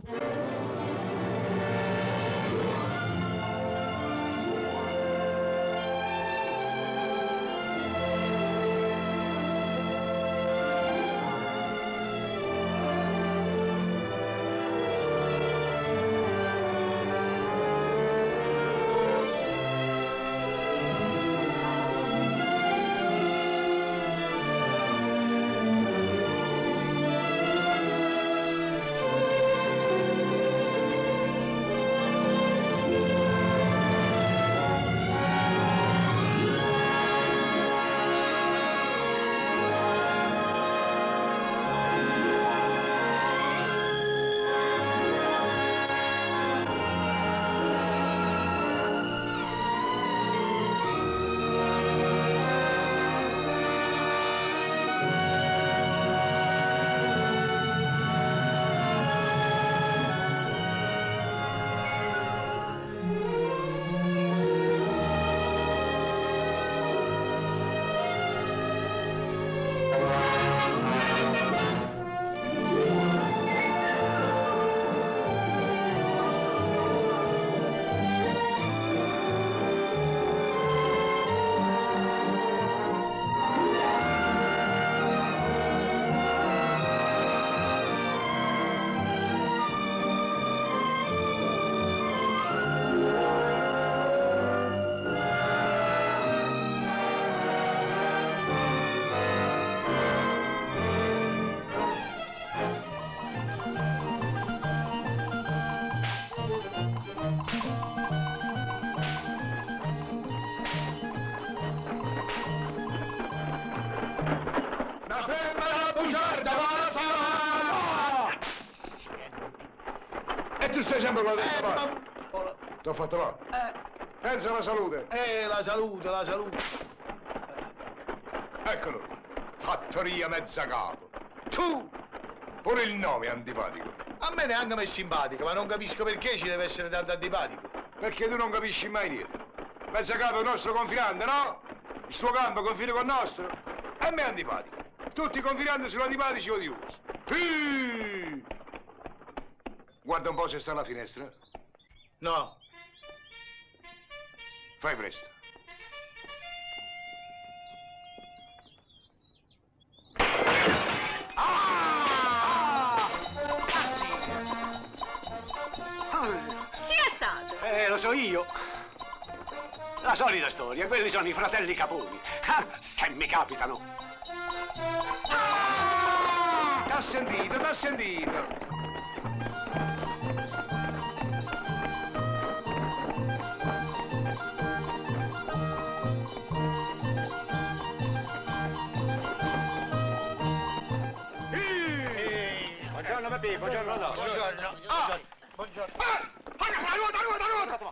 Tu stai sempre con la testa bassa. T'ho fatto male. Pensa alla salute. La salute, la salute. Eccolo. Fattoria Mezzacapo. Tu! Pure il nome è antipatico. A me neanche mi è simpatico, ma non capisco perché ci deve essere tanto antipatico. Perché tu non capisci mai niente. Mezzacapo è il nostro confinante, no? Il suo campo confina con il nostro. A me è antipatico. Tutti i confinanti sono antipatici o odiosi. Sì! Guarda un po' se sta alla finestra. No. Fai presto. Chi è stato? Lo so io. La solita storia, quelli sono i fratelli Caponi. Se mi capitano. T'ha sentito, t'ha sentito. Buongiorno Peppe, buongiorno no. Buongiorno. Buongiorno. La ruota!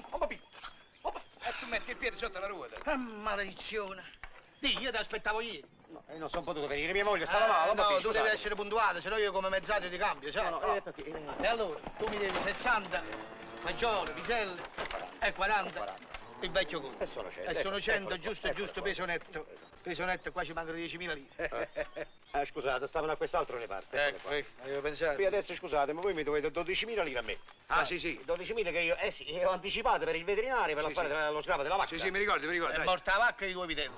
E tu metti il piede sotto la ruota. Maledizione. Io ti aspettavo ieri. No, io non sono potuto venire, mia moglie stava male. No, tu devi essere puntuale, se no io come mezzato ti cambio, sai? E allora, tu mi devi 60, fagioli, piselli, e 40. Il vecchio conto. E sono 100. E sono 100, giusto, peso netto. Peso netto, qua ci mancano 10.000 lire. Scusate, stavano a quest'altro reparto. Ecco, avevo pensato. Qui adesso scusate, ma voi mi dovete 12.000 lire a me. Ah, sì, sì. 12.000 che io, sì, ho anticipato per il veterinario per fare lo scravo della vacca. Sì, mi ricordo, È morta la vacca e i 2 vitelli.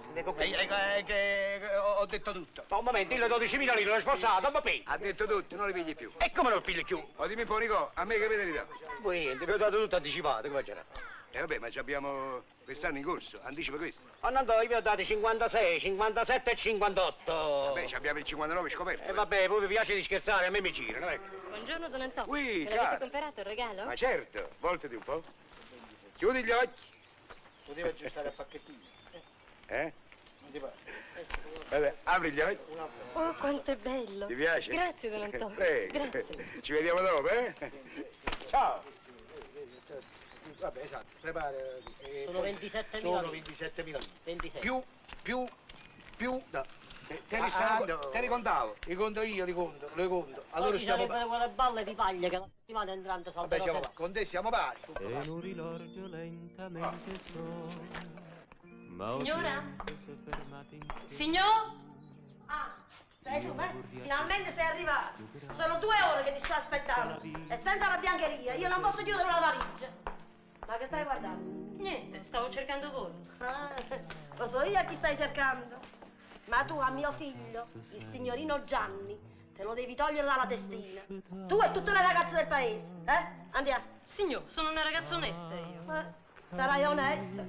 Ho detto tutto. Ma un momento, io le 12.000 lire l'ho sposato, ma poi. Ha detto tutto, non li pigli più. E come non lo pigli più? O dimmi un po', Nico, a me che verità? Voi niente, vi ho dato tutto anticipato, come c'era? Vabbè, ma ci abbiamo quest'anno in corso, anticipa questo. Andando, io vi ho dato 56, 57 e 58. Vabbè, ci abbiamo il 59 scoperto. E vabbè, voi vi piace di scherzare, a me mi girano, ecco. Buongiorno, Don Antonio. Ui, Me cara. l'avete comprato il regalo? Ma certo, voltati un po'. Chiudi gli occhi. Poteva aggiustare a pacchettino. Eh? Non ti pare? Vabbè, apri gli occhi. Oh, quanto è bello. Ti piace? Grazie, Don Antonio. Prego. Grazie. Ci vediamo dopo, eh? Ciao. Vabbè, esatto, prepara. Sono 27.000 Sono lire. 27.000 lire. 26. Più. No. Te li contavo. Li conto io, li conto. Allora ci sarebbero quelle balle di paglia che la settimana entrante Vabbè, salterò. siamo con te siamo pari. E un rilorgio lentamente suona. Ma Signora? si è fermato in cielo. Signor? Ah, sei tu, finalmente sei arrivato. Sono 2 ore che ti sto aspettando. E senza la biancheria, io non posso chiudere la valigia. Ma che stai guardando? Niente, stavo cercando voi. Ah, lo so io a chi stai cercando. Ma tu a mio figlio, il signorino Gianni, te lo devi togliere dalla testina. Tu e tutte le ragazze del paese, eh? Andiamo. Signor, sono una ragazza onesta io. Sarai onesta.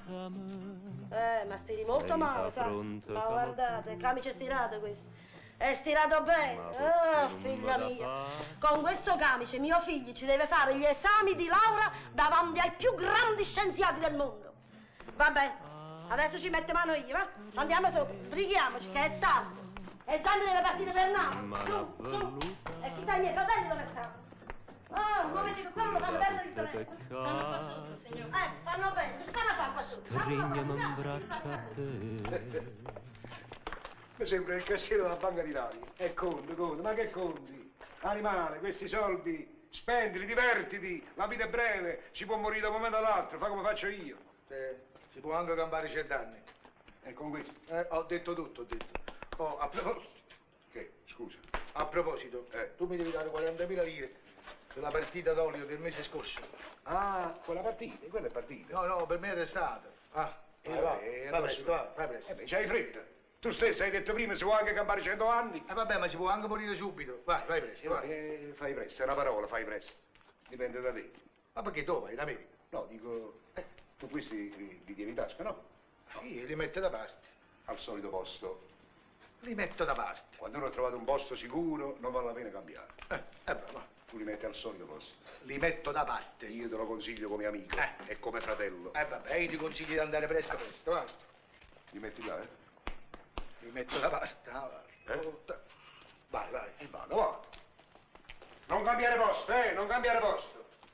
Ma stiri molto male, sa? Ma guardate, camice stirato questo. È stirato bene. Oh, figlia mia. Con questo camice mio figlio ci deve fare gli esami di laurea davanti ai più grandi scienziati del mondo. Va bene. Adesso ci mette mano io, va? Andiamo sopra, sbrighiamoci, che è tardi. E Gianni deve partire per Napoli. Su. E chissà i miei fratelli dove stanno. Oh, muoviti che quello lo fanno perdere il treno. Stanno qua sotto, signor. Fanno bene. Che stanno a fare qua sotto? Stringiami in braccio a te. Mi sembra il cassiere della Banca d'Italia. E conti, ma che conti? Animale, questi soldi, spendili, divertiti, la vita è breve, si può morire da un momento all'altro, fa come faccio io. Si può anche campare 100 anni. E con questo? Ho detto tutto, ho detto. Oh, a proposito. Che? Scusa. A proposito, tu mi devi dare 40.000 lire per la partita d'olio del mese scorso. Ah, quella è partita. No, per me era stata. Vai presto, vai presto. C'hai fretta. Tu stesso hai detto prima si può anche campare 100 anni. Vabbè, ma si può anche morire subito. Vai presto, vai. Fai presto, è una parola, fai presto. Dipende da te. Ma perché tu vai in America? No, dico, tu questi li tieni in tasca, no? Sì, li metto da parte. Al solito posto. Li metto da parte. Quando uno ha trovato un posto sicuro, non vale la pena cambiare. Va. Tu li metti al solito posto. Li metto da parte. Io te lo consiglio come amico e come fratello. Vabbè, io ti consiglio di andare presto, vai. Li metti là, Li metto da parte. Vai. E vado, va. Non cambiare posto, non cambiare posto.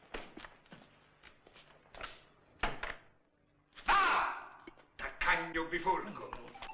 Taccagno biforco.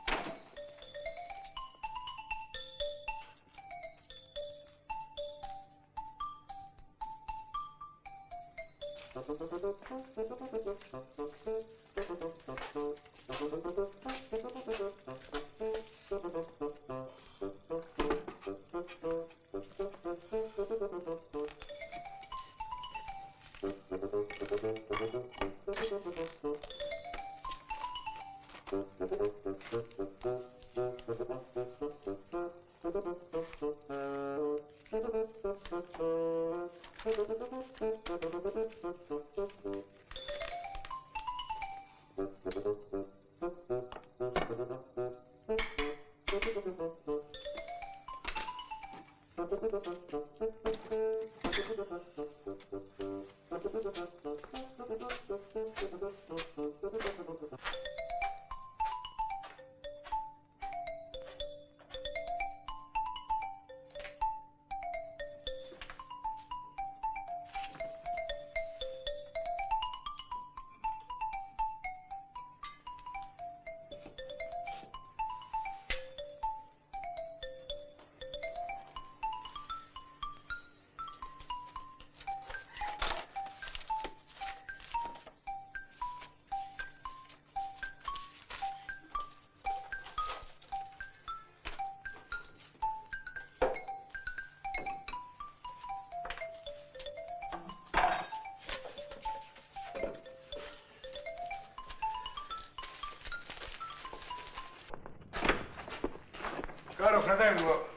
Caro fratello,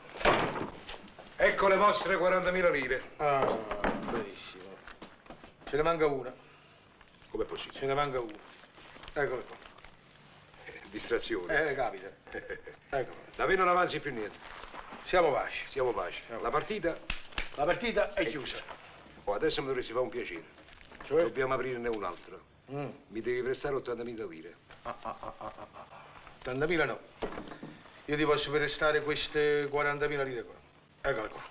ecco le vostre 40.000 lire. Ah, benissimo. Ce ne manca una. Com'è possibile? Ce ne manca una. Eccolo qua. Distrazione. Capita. Eccolo. Da me non avanzi più niente. Siamo pace. Siamo pace. La partita? La partita è chiusa. Oh, adesso mi dovresti fare un piacere. Cioè? Dobbiamo aprirne un altro. Mi devi prestare 80.000 lire. 80.000 no. Io ti posso prestare queste 40.000 lire qua. Eccole qua.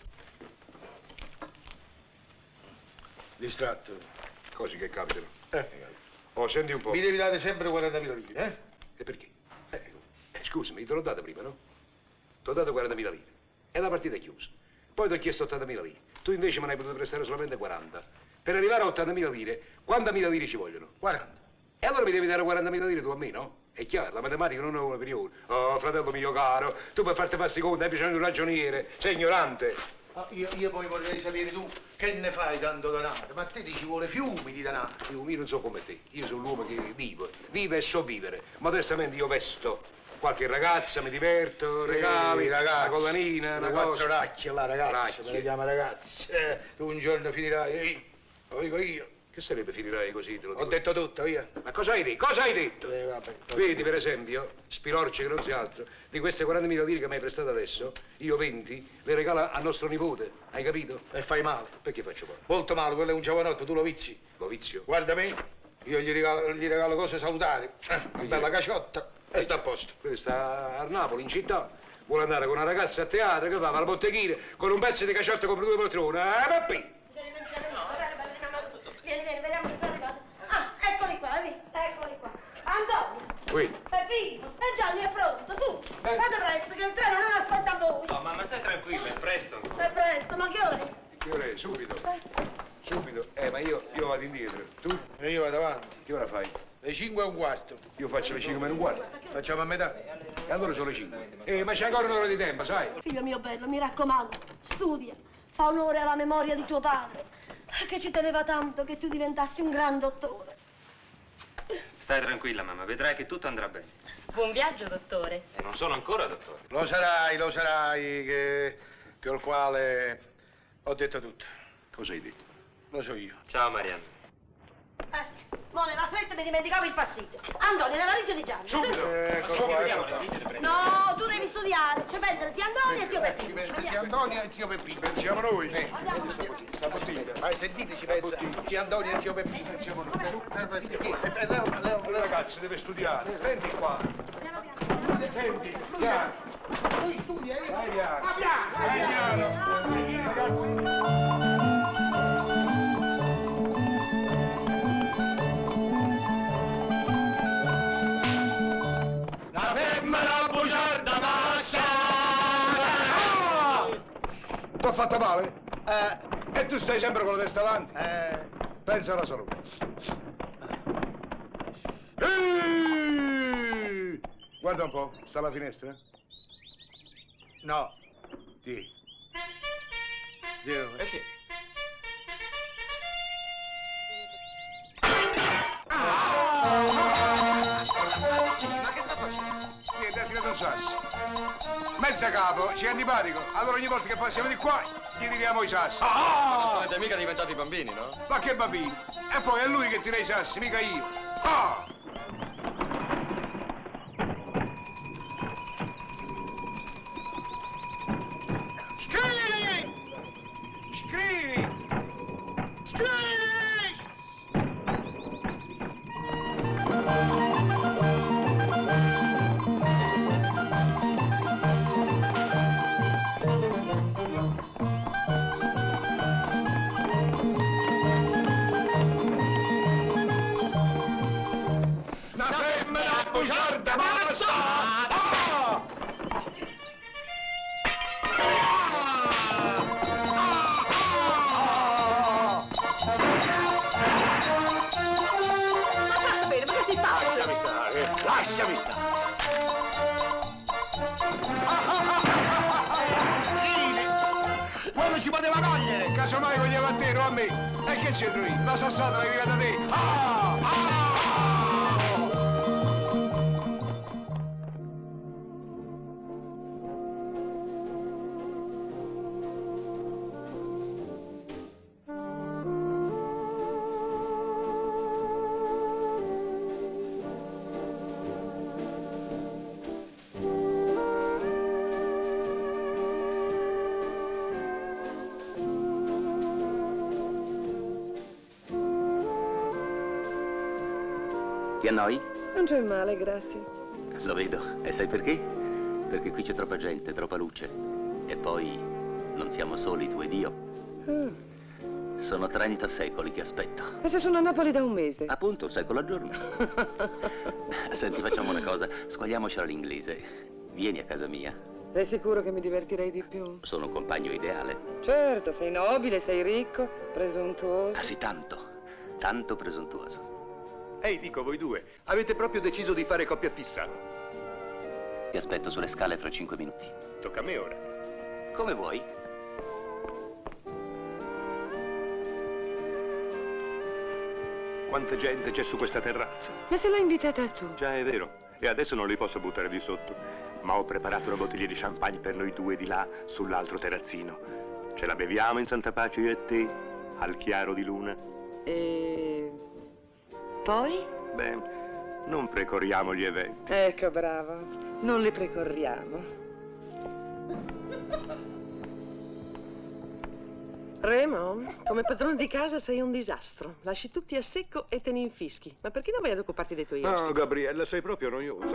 Distratto. Cose che capitano. Oh, senti un po'. Mi devi dare sempre 40.000 lire, E perché? Scusami, te l'ho data prima, no? Ti ho dato 40.000 lire. E la partita è chiusa. Poi ti ho chiesto 80.000 lire. Tu invece me ne hai potuto prestare solamente 40. Per arrivare a 80.000 lire, quante mila lire ci vogliono? 40. E allora mi devi dare 40.000 lire tu a me, no? È chiaro, la matematica non è una per uno. Oh, fratello mio caro, tu per farti fare sti conti hai bisogno di un ragioniere. Sei ignorante. Io poi vorrei sapere tu che ne fai tanto denaro, ma a te ti ci vuole fiumi di denaro. Io non so come te, io sono l'uomo che vive e so vivere. Modestamente io vesto qualche ragazza, mi diverto, regali, una collanina, una cosa. Quattro racchie là, ragazzi, Racchie. me le chiama ragazzi. Tu un giorno finirai, lo dico io. Che sarebbe finirai così, te lo Ho dico? detto tutto, io. Ma cosa hai detto? Cosa hai detto? Vabbè, Vedi, per esempio, Spilorce che non si altro, di queste 40.000 lire che mi hai prestato adesso, io 20 le regalo a nostro nipote, hai capito? E fai male. Perché faccio male? Molto male, quello è un giovanotto, tu lo vizi. Lo vizio? Guarda me, io gli regalo cose salutari. Una bella caciotta e sta a posto. Quello sta a Napoli, in città. Vuole andare con una ragazza a teatro, che va alla botteghina, con un pezzo di caciotta compra 2 poltrone. Ma qui! Vieni, vediamo se sono arrivati. Ah, eccoli qua, eccoli qua. Antonio. Qui. Peppino, e Gianni è pronto, su. Fate presto, che il treno non aspetta a voi. No, mamma, stai tranquilla, è presto. È presto, ma che ora è? Che ora è? Subito. Subito. Ma io vado indietro. Tu? E io vado avanti. Che ora fai? Le 5:15. Io faccio le 5 meno un quarto. Facciamo a metà. E allora sono le 5. Ma c'è ancora un'ora di tempo, sai? Figlio mio bello, mi raccomando, studia. Fa onore alla memoria di tuo padre, che ci teneva tanto che tu diventassi un gran dottore. Stai tranquilla, mamma, vedrai che tutto andrà bene. Buon viaggio, dottore. E non sono ancora dottore. Lo sarai, che il quale ho detto tutto. Cosa hai detto? Lo so io. Ciao, Marianna. Mo nella fretta mi dimenticavo il pasticcio. Antonio, nella valigia di Gianni. Subito! Ecco qua. No, tu devi studiare. C'è pensare zia Antonio e zio Peppino. Zia Antonio e zio Peppino. Pensiamo noi. Andiamo. Sta bottiglia. Ma sentiteci, pensa. Zia Antonio e zio Peppino. Pensiamo noi. Leo. Il ragazzo deve studiare. Prendi qua. Piano piano. Prendi, piano. Lui studia, io. Vai piano. Vai piano. Ragazzi. La femmina bugiarda massa! Ti ho fatto male? E tu stai sempre con la testa avanti? Pensa alla salute. Guarda un po', sta alla finestra? No. Sì. Dio, e che? Ma che sta facendo? Niente, ha tirato un sasso. Mezza capo, ci è antipatico. Allora ogni volta che passiamo di qua, gli tiriamo i sassi. Non siete mica diventati bambini, no? Ma che bambini? E poi è lui che tira i sassi, mica io. Ah! Scrivi! Scrivi! Scrivi! Una femmina bugiarda massa! Ah! Bene, ma che si fa? Lasciami stare, lasciami stare. Quello ci poteva cogliere! Casomai coglieva a te, non a me! E che c'entro io? La sassata l'hai tirata te! Ah! Ah! Ti annoi? Non c'è male, grazie. Lo vedo. E sai perché? Perché qui c'è troppa gente, troppa luce. E poi non siamo soli, tu ed io. Sono 30 secoli che aspetto. E se sono a Napoli da un mese? Appunto, un secolo al giorno. Senti, facciamo una cosa. Squagliamocela all'inglese. Vieni a casa mia. Sei sicuro che mi divertirei di più? Sono un compagno ideale. Certo, sei nobile, sei ricco, presuntuoso. Ah sì, tanto. Tanto presuntuoso. Ehi, dico, voi due, avete proprio deciso di fare coppia fissa? Ti aspetto sulle scale fra 5 minuti. Tocca a me ora. Come vuoi. quanta gente c'è su questa terrazza. Ma se l'hai invitata tu? Già, è vero. E adesso non li posso buttare di sotto. Ma ho preparato una bottiglia di champagne per noi due di là, sull'altro terrazzino. Ce la beviamo in santa pace io e te, al chiaro di luna. E poi? Beh, non precorriamo gli eventi. Ecco, bravo. Non li precorriamo. Remo, come padrone di casa sei un disastro. Lasci tutti a secco e te ne infischi. Ma perché non vai ad occuparti dei tuoi ospiti? No, Gabriella, sei proprio noiosa.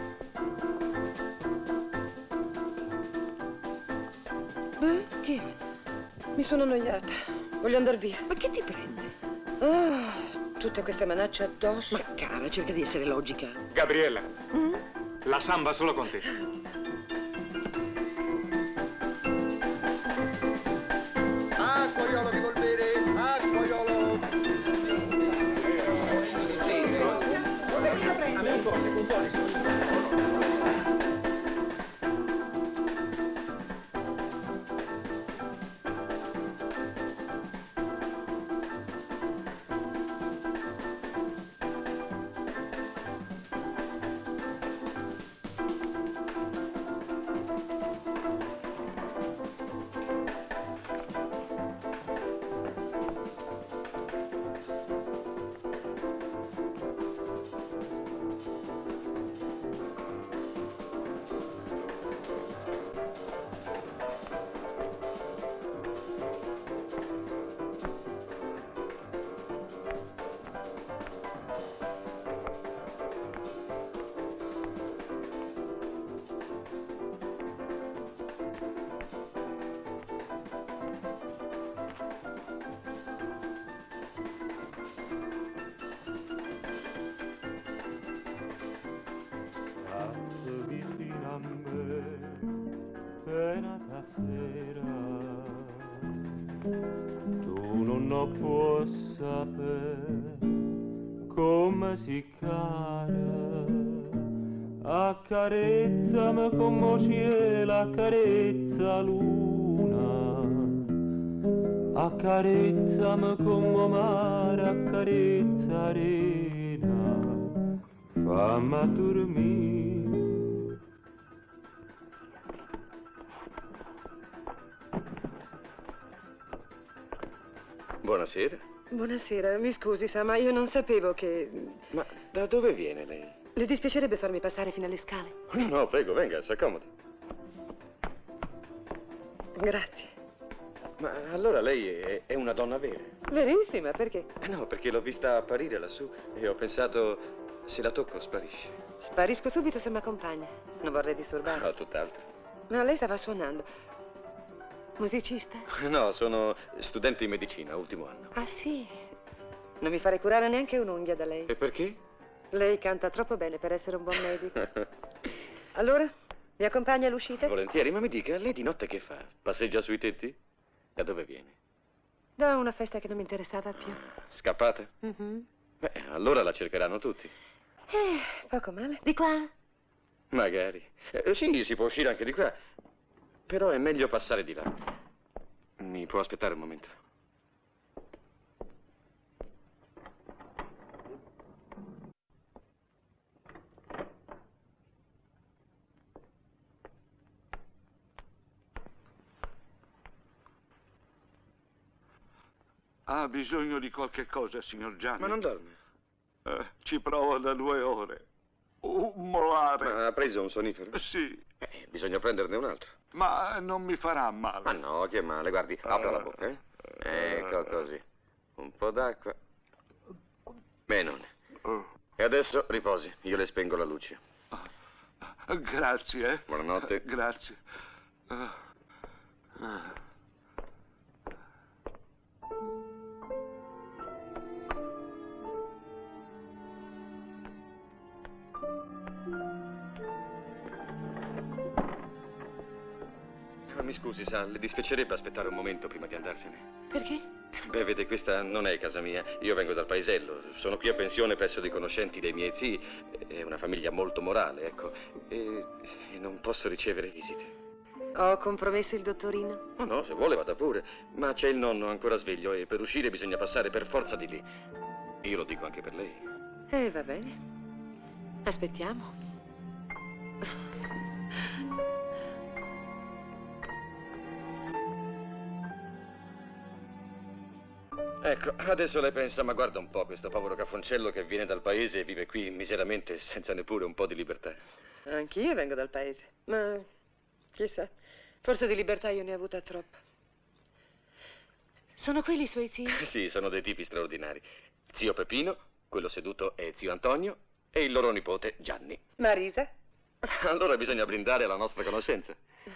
Beh, che? Mi sono annoiata. Voglio andare via. Ma che ti prende? Ah, tutte queste manacce addosso. Ma cara, cerca di essere logica. Gabriella, la samba solo con te. Acquaiolo che vuol bere, acquaiolo. Può sapere come si cara, accarezzami come cielo, accarezza luna, accarezzami come mare, accarezza arena, fammi dormire. Buonasera. Buonasera, mi scusi, sa, ma io non sapevo che... Ma da dove viene lei? Le dispiacerebbe farmi passare fino alle scale? No, no, prego, venga, si accomodi. Grazie. Ma allora lei è una donna vera? Verissima, perché? No, perché l'ho vista apparire lassù e ho pensato, se la tocco sparisce. Sparisco subito se mi accompagna. Non vorrei disturbare. No, tutt'altro. Ma lei stava suonando. Musicista? No, sono studente di medicina, ultimo anno. Ah, sì? Non mi farei curare neanche un'unghia da lei. E perché? Lei canta troppo bene per essere un buon medico. Allora, mi accompagna all'uscita? Volentieri, ma mi dica, lei di notte che fa? Passeggia sui tetti? Da dove viene? Da una festa che non mi interessava più. Scappata? Mhm. Beh, allora la cercheranno tutti. Poco male. Di qua? Magari. Sì, si può uscire anche di qua. Però è meglio passare di là. Mi può aspettare un momento? Ha bisogno di qualche cosa, signor Gianni? Ma non dorme? Ci provo da 2 ore. Un molare. Ma ha preso un sonnifero? Sì. Bisogna prenderne un altro. Ma non mi farà male. Ma no, che male. Guardi, apra la bocca, eh? Ecco così. Un po' d'acqua. Benone. E adesso riposi. Io le spengo la luce. Grazie, eh? Buonanotte. Grazie. Mi scusi, sa, le dispiacerebbe aspettare un momento prima di andarsene? Perché? Beh, vede, questa non è casa mia. Io vengo dal paesello. Sono qui a pensione presso dei conoscenti dei miei zii. È una famiglia molto morale, ecco. E non posso ricevere visite. Ho compromesso il dottorino? No, no, se vuole vada pure. Ma c'è il nonno ancora sveglio e per uscire bisogna passare per forza di lì. Io lo dico anche per lei. Va bene. Aspettiamo. Ecco, adesso lei pensa, ma guarda un po' questo povero cafoncello che viene dal paese e vive qui miseramente senza neppure un po' di libertà. Anch'io vengo dal paese, ma chissà, forse di libertà io ne ho avuta troppa. Sono quelli i suoi zii? Sì, sono dei tipi straordinari. Zio Peppino, quello seduto è zio Antonio e il loro nipote Gianni. Marisa? Allora bisogna brindare alla nostra conoscenza.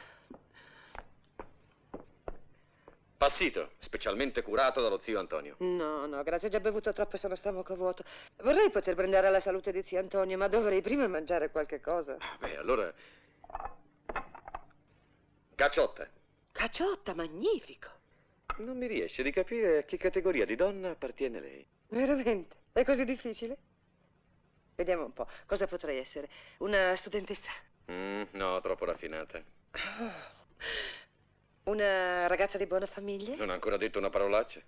Passito, specialmente curato dallo zio Antonio. No, grazie, ho già bevuto troppo e sono stomaco vuoto. Vorrei poter brindare alla salute di zio Antonio, ma dovrei prima mangiare qualche cosa. Beh, allora... Cacciotta. Cacciotta, magnifico. Non mi riesce di capire a che categoria di donna appartiene lei. Veramente? È così difficile? Vediamo un po', cosa potrei essere? Una studentessa? No, troppo raffinata. Una ragazza di buona famiglia? Non ha ancora detto una parolaccia?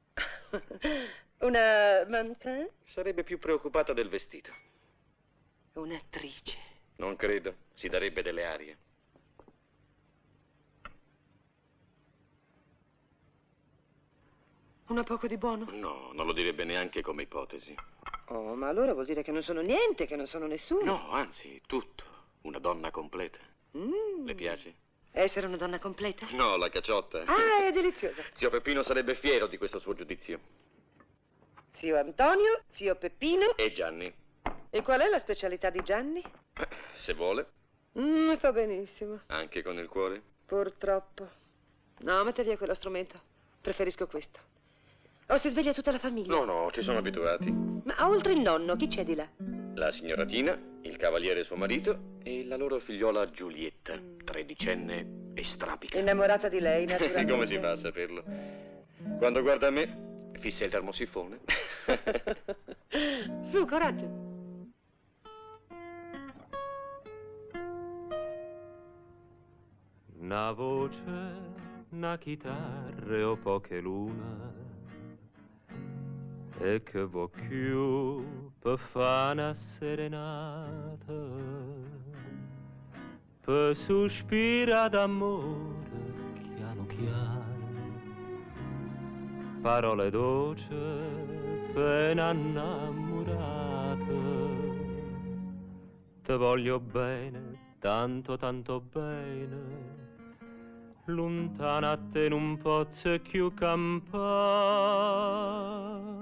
Una mannequin? Sarebbe più preoccupata del vestito. Un'attrice? Non credo, si darebbe delle arie. Una poco di buono? No, non lo direbbe neanche come ipotesi. Oh, ma allora vuol dire che non sono niente, che non sono nessuno. No, anzi, tutto. Una donna completa. Le piace? Essere una donna completa? No, la cacciotta. Ah, è deliziosa. Zio Peppino sarebbe fiero di questo suo giudizio. Zio Antonio, zio Peppino. E Gianni. E qual è la specialità di Gianni? Se vuole. Sto benissimo. Anche con il cuore? Purtroppo. No, mette via quello strumento. Preferisco questo. O si sveglia tutta la famiglia? No, ci sono abituati. Ma oltre il nonno, chi c'è di là? La signora Tina, il cavaliere suo marito e la loro figliola Giulietta, tredicenne e strabica. Innamorata di lei, naturalmente. Come si fa a saperlo? Quando guarda me, fissa il termosifone. Su, coraggio. Una voce, una chitarra o poche luna e che vuoi più per fare una serenata per sospira d'amore piano piano parole dolci per innamorata te voglio bene tanto tanto bene lontana a te non posso più campare.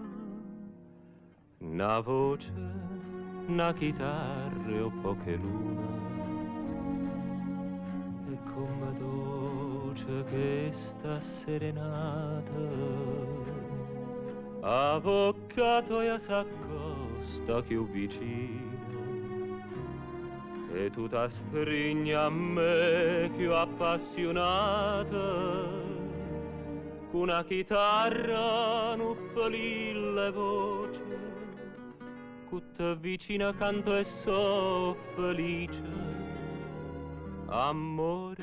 Una voce, una chitarra o poche luna e come dolce che sta serenata avvocato e s'accosta più vicino e tu ti stringi a me più appassionata con una chitarra non le voce che te vicina canto e so felice amore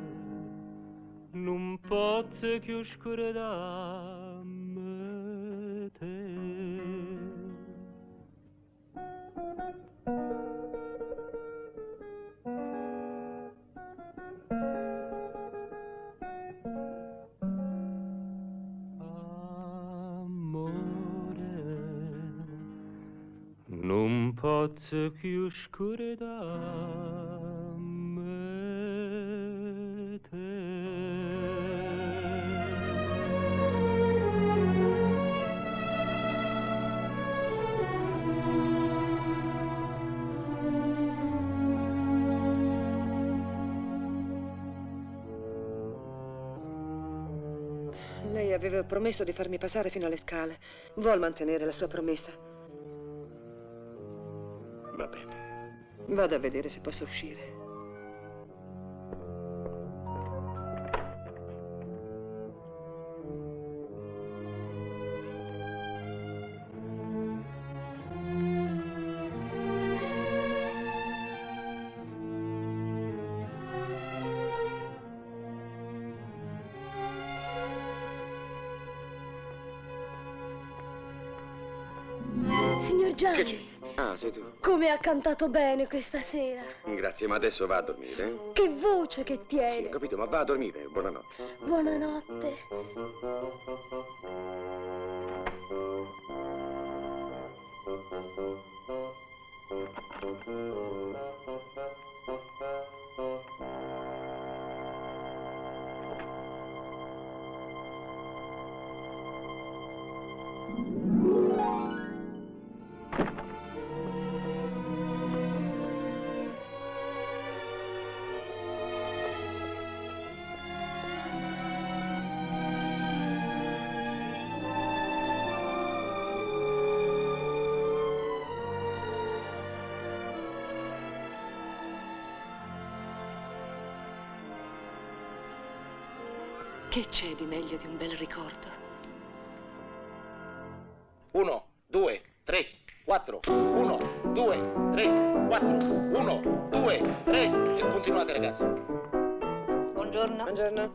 non posso più scordare me te. Non posso più scordare me Lei aveva promesso di farmi passare fino alle scale. Vuol mantenere la sua promessa? Va bene. Vado a vedere se posso uscire. Gianni. Che c'è? Ah, sei tu. Come ha cantato bene questa sera. Grazie, ma adesso va a dormire, eh? Che voce che Sì, tiene. ho capito, ma va a dormire. Buonanotte. Buonanotte. Che c'è di meglio di un bel ricordo? 1, 2, 3, 4. 1, 2, 3, 4. 1, 2, 3. E continuate, ragazzi. Buongiorno. Buongiorno.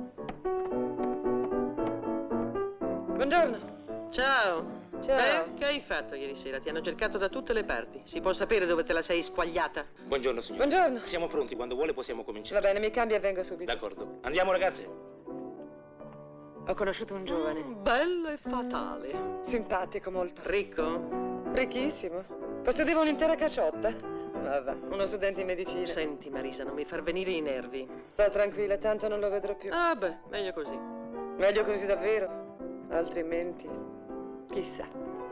Buongiorno. Ciao. Ciao. Beh, che hai fatto ieri sera? Ti hanno cercato da tutte le parti. Si può sapere dove te la sei squagliata? Buongiorno, signora. Buongiorno. Siamo pronti, quando vuole possiamo cominciare. Va bene, mi cambia e vengo subito. D'accordo. Andiamo, ragazze. Ho conosciuto un giovane. Bello e fatale. Simpatico molto. Ricco? Ricchissimo. Possedeva un'intera caciotta. Vabbè, uno studente in medicina. Senti, Marisa, non mi far venire i nervi. Sta tranquilla, tanto non lo vedrò più. Ah, beh, meglio così. Meglio così davvero. Altrimenti, chissà.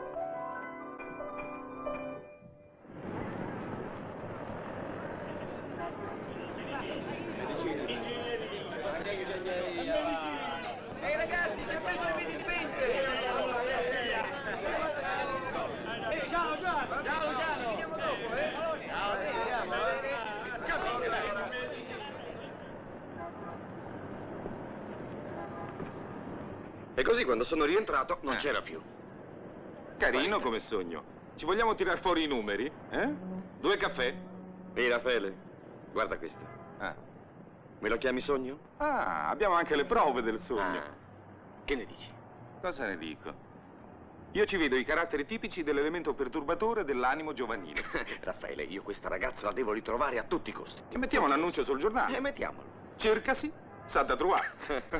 Ehi ragazzi, ci ha preso le mie dispense! Ciao Giano! Ciao Giano! Vediamo dopo, eh? Ciao, vediamo, Capite, dai! E così quando sono rientrato non c'era più. Carino come sogno. Ci vogliamo tirar fuori i numeri? Eh? 2 caffè? Ehi Raffaele, guarda questo. Me lo chiami sogno? Ah, abbiamo anche le prove del sogno. Che ne dici? Cosa ne dico? Io ci vedo i caratteri tipici dell'elemento perturbatore dell'animo giovanile. Raffaele, io questa ragazza la devo ritrovare a tutti i costi. E mettiamo un annuncio sul giornale. Mettiamolo. Cercasi, sa da trovare.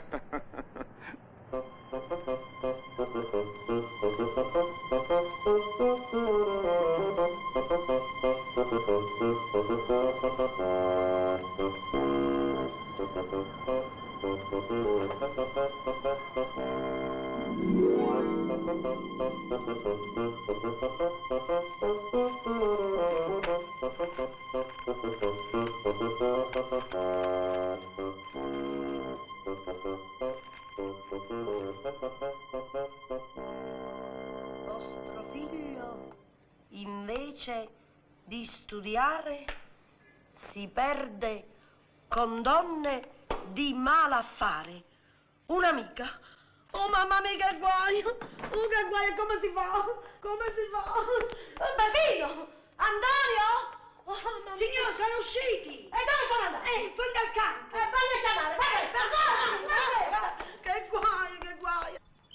Vostro figlio, invece di studiare, si perde con donne di malaffare. Un'amica. Oh mamma mia, che guaio! Oh che guaio, come si fa? Come si fa? Bambino! Antonio! Oh, mamma mia. Signor, sono usciti! E dove sono andati? Fuori dal campo! Vai a chiamare, vai! Che guaio, che guaio!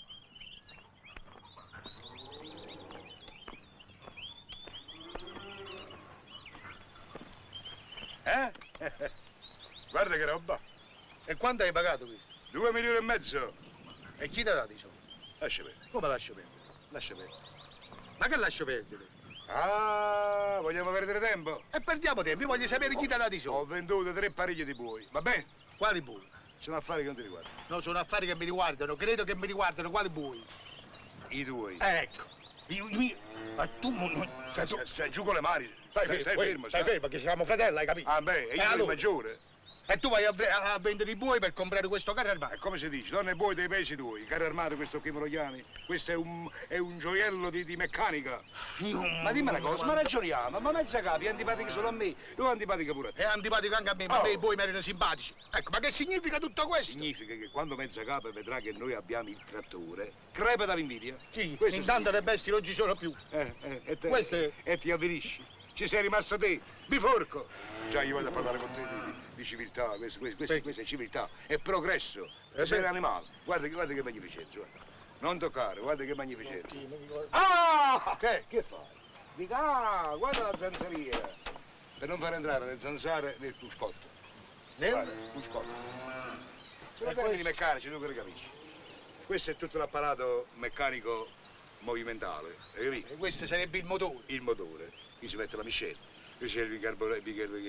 Guarda che roba. E quanto hai pagato questo? 2,5 milioni. E chi ti ha dato i soldi? Lascia perdere. Come lascio perdere? Lascia perdere. Ma che lascio perdere? Ah, vogliamo perdere tempo? E perdiamo tempo, io voglio sapere chi ti ha dato i soldi. Ho venduto 3 parecchi di buoi, va bene? Quali bui? Sono affari che non ti riguardano. No, sono affari che mi riguardano, credo che mi riguardano, quali bui? I tuoi. Ecco. Ma tu... Stai giù con le mani. Stai fermo. Stai fermo, che siamo fratelli, hai capito? Ah, beh, e io sono il maggiore. E tu vai a vendere i buoi per comprare questo carro armato? E come si dice? Donne e buoi dei pesi tuoi. Il carro armato, questo qui me lo chiami? Questo è un gioiello di meccanica. Ma dimmi una cosa, ma ragioniamo, ma mezza capi è antipatica solo a me, o antipatica pure a te? È antipatico anche a me, ma a me i buoi mi erano simpatici. Ecco, ma che significa tutto questo? Significa che quando mezza capo vedrà che noi abbiamo il trattore, crepa dall'invidia. Sì, questo intanto le bestie non ci sono più. E ti avvilisci. Ci sei rimasto te, biforco. Già, io vado a parlare con te di civiltà, questa è civiltà, è progresso. Sei un animale. Guarda che magnificenza, guarda. Non toccare, guarda che magnificenza. Ah! Che fai? Dica, ah, guarda la zanzeria. Per non far entrare le zanzare nel cruscotto. Guarda, cruscotto. Sono termini meccanici, tu che ne capisci. Questo è tutto l'apparato meccanico movimentale, hai capito? E questo sarebbe il motore? Il motore. Qui si mette la miscela. Qui c'è il bicarbonato.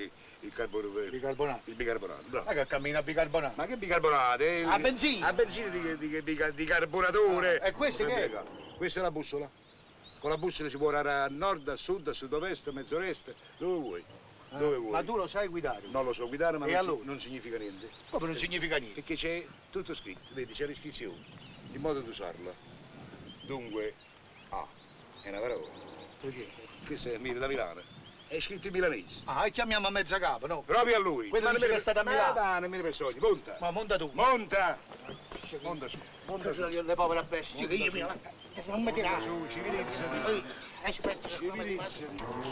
Bravo. Ma che cammina a bicarbonato? Ma che bicarbonato? A benzina? A benzina di carburatore. E questo che è? Questa è la bussola. Con la bussola si può andare a nord, a sud, a sud-ovest, a mezzo-est, dove vuoi. Dove vuoi. Ma tu lo sai guidare? Non lo so guidare, ma non significa niente. Come non significa niente? Perché c'è tutto scritto, vedi, c'è l'iscrizione, il modo di usarla. Dunque, A, è una parola. Perché? Questo è Milo da Milano. È scritto in milanese. Ah, e chiamiamo a mezza capa, no? Proprio a lui. Quello dice che è stato a Milano. Nemmeno per soldi, monta. Ma monta tu. Monta! Monta su. Monta su, le povere bestie. Non mi tirare. Su, civilizzati. Aspetta, Civilizzati.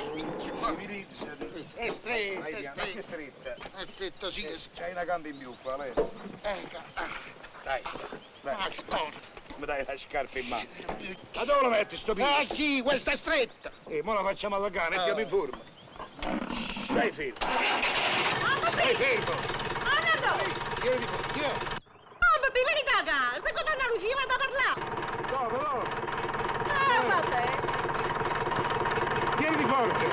È stretta, Ma che stretta? È stretta, sì. C'hai una gamba in più qua, lei. Ecco. Dai. Mi dai la scarpa in mano. Ma dove lo metti sto piede? Sì, questa è stretta. Mo la facciamo allagare, mettiamo in forma. Stai fermo. Stai fermo. Tieni fuori, tieni. Oh, papi, vieni da casa. Se cosa non ci vado a parlare. No. Vabbè. Tieni forte.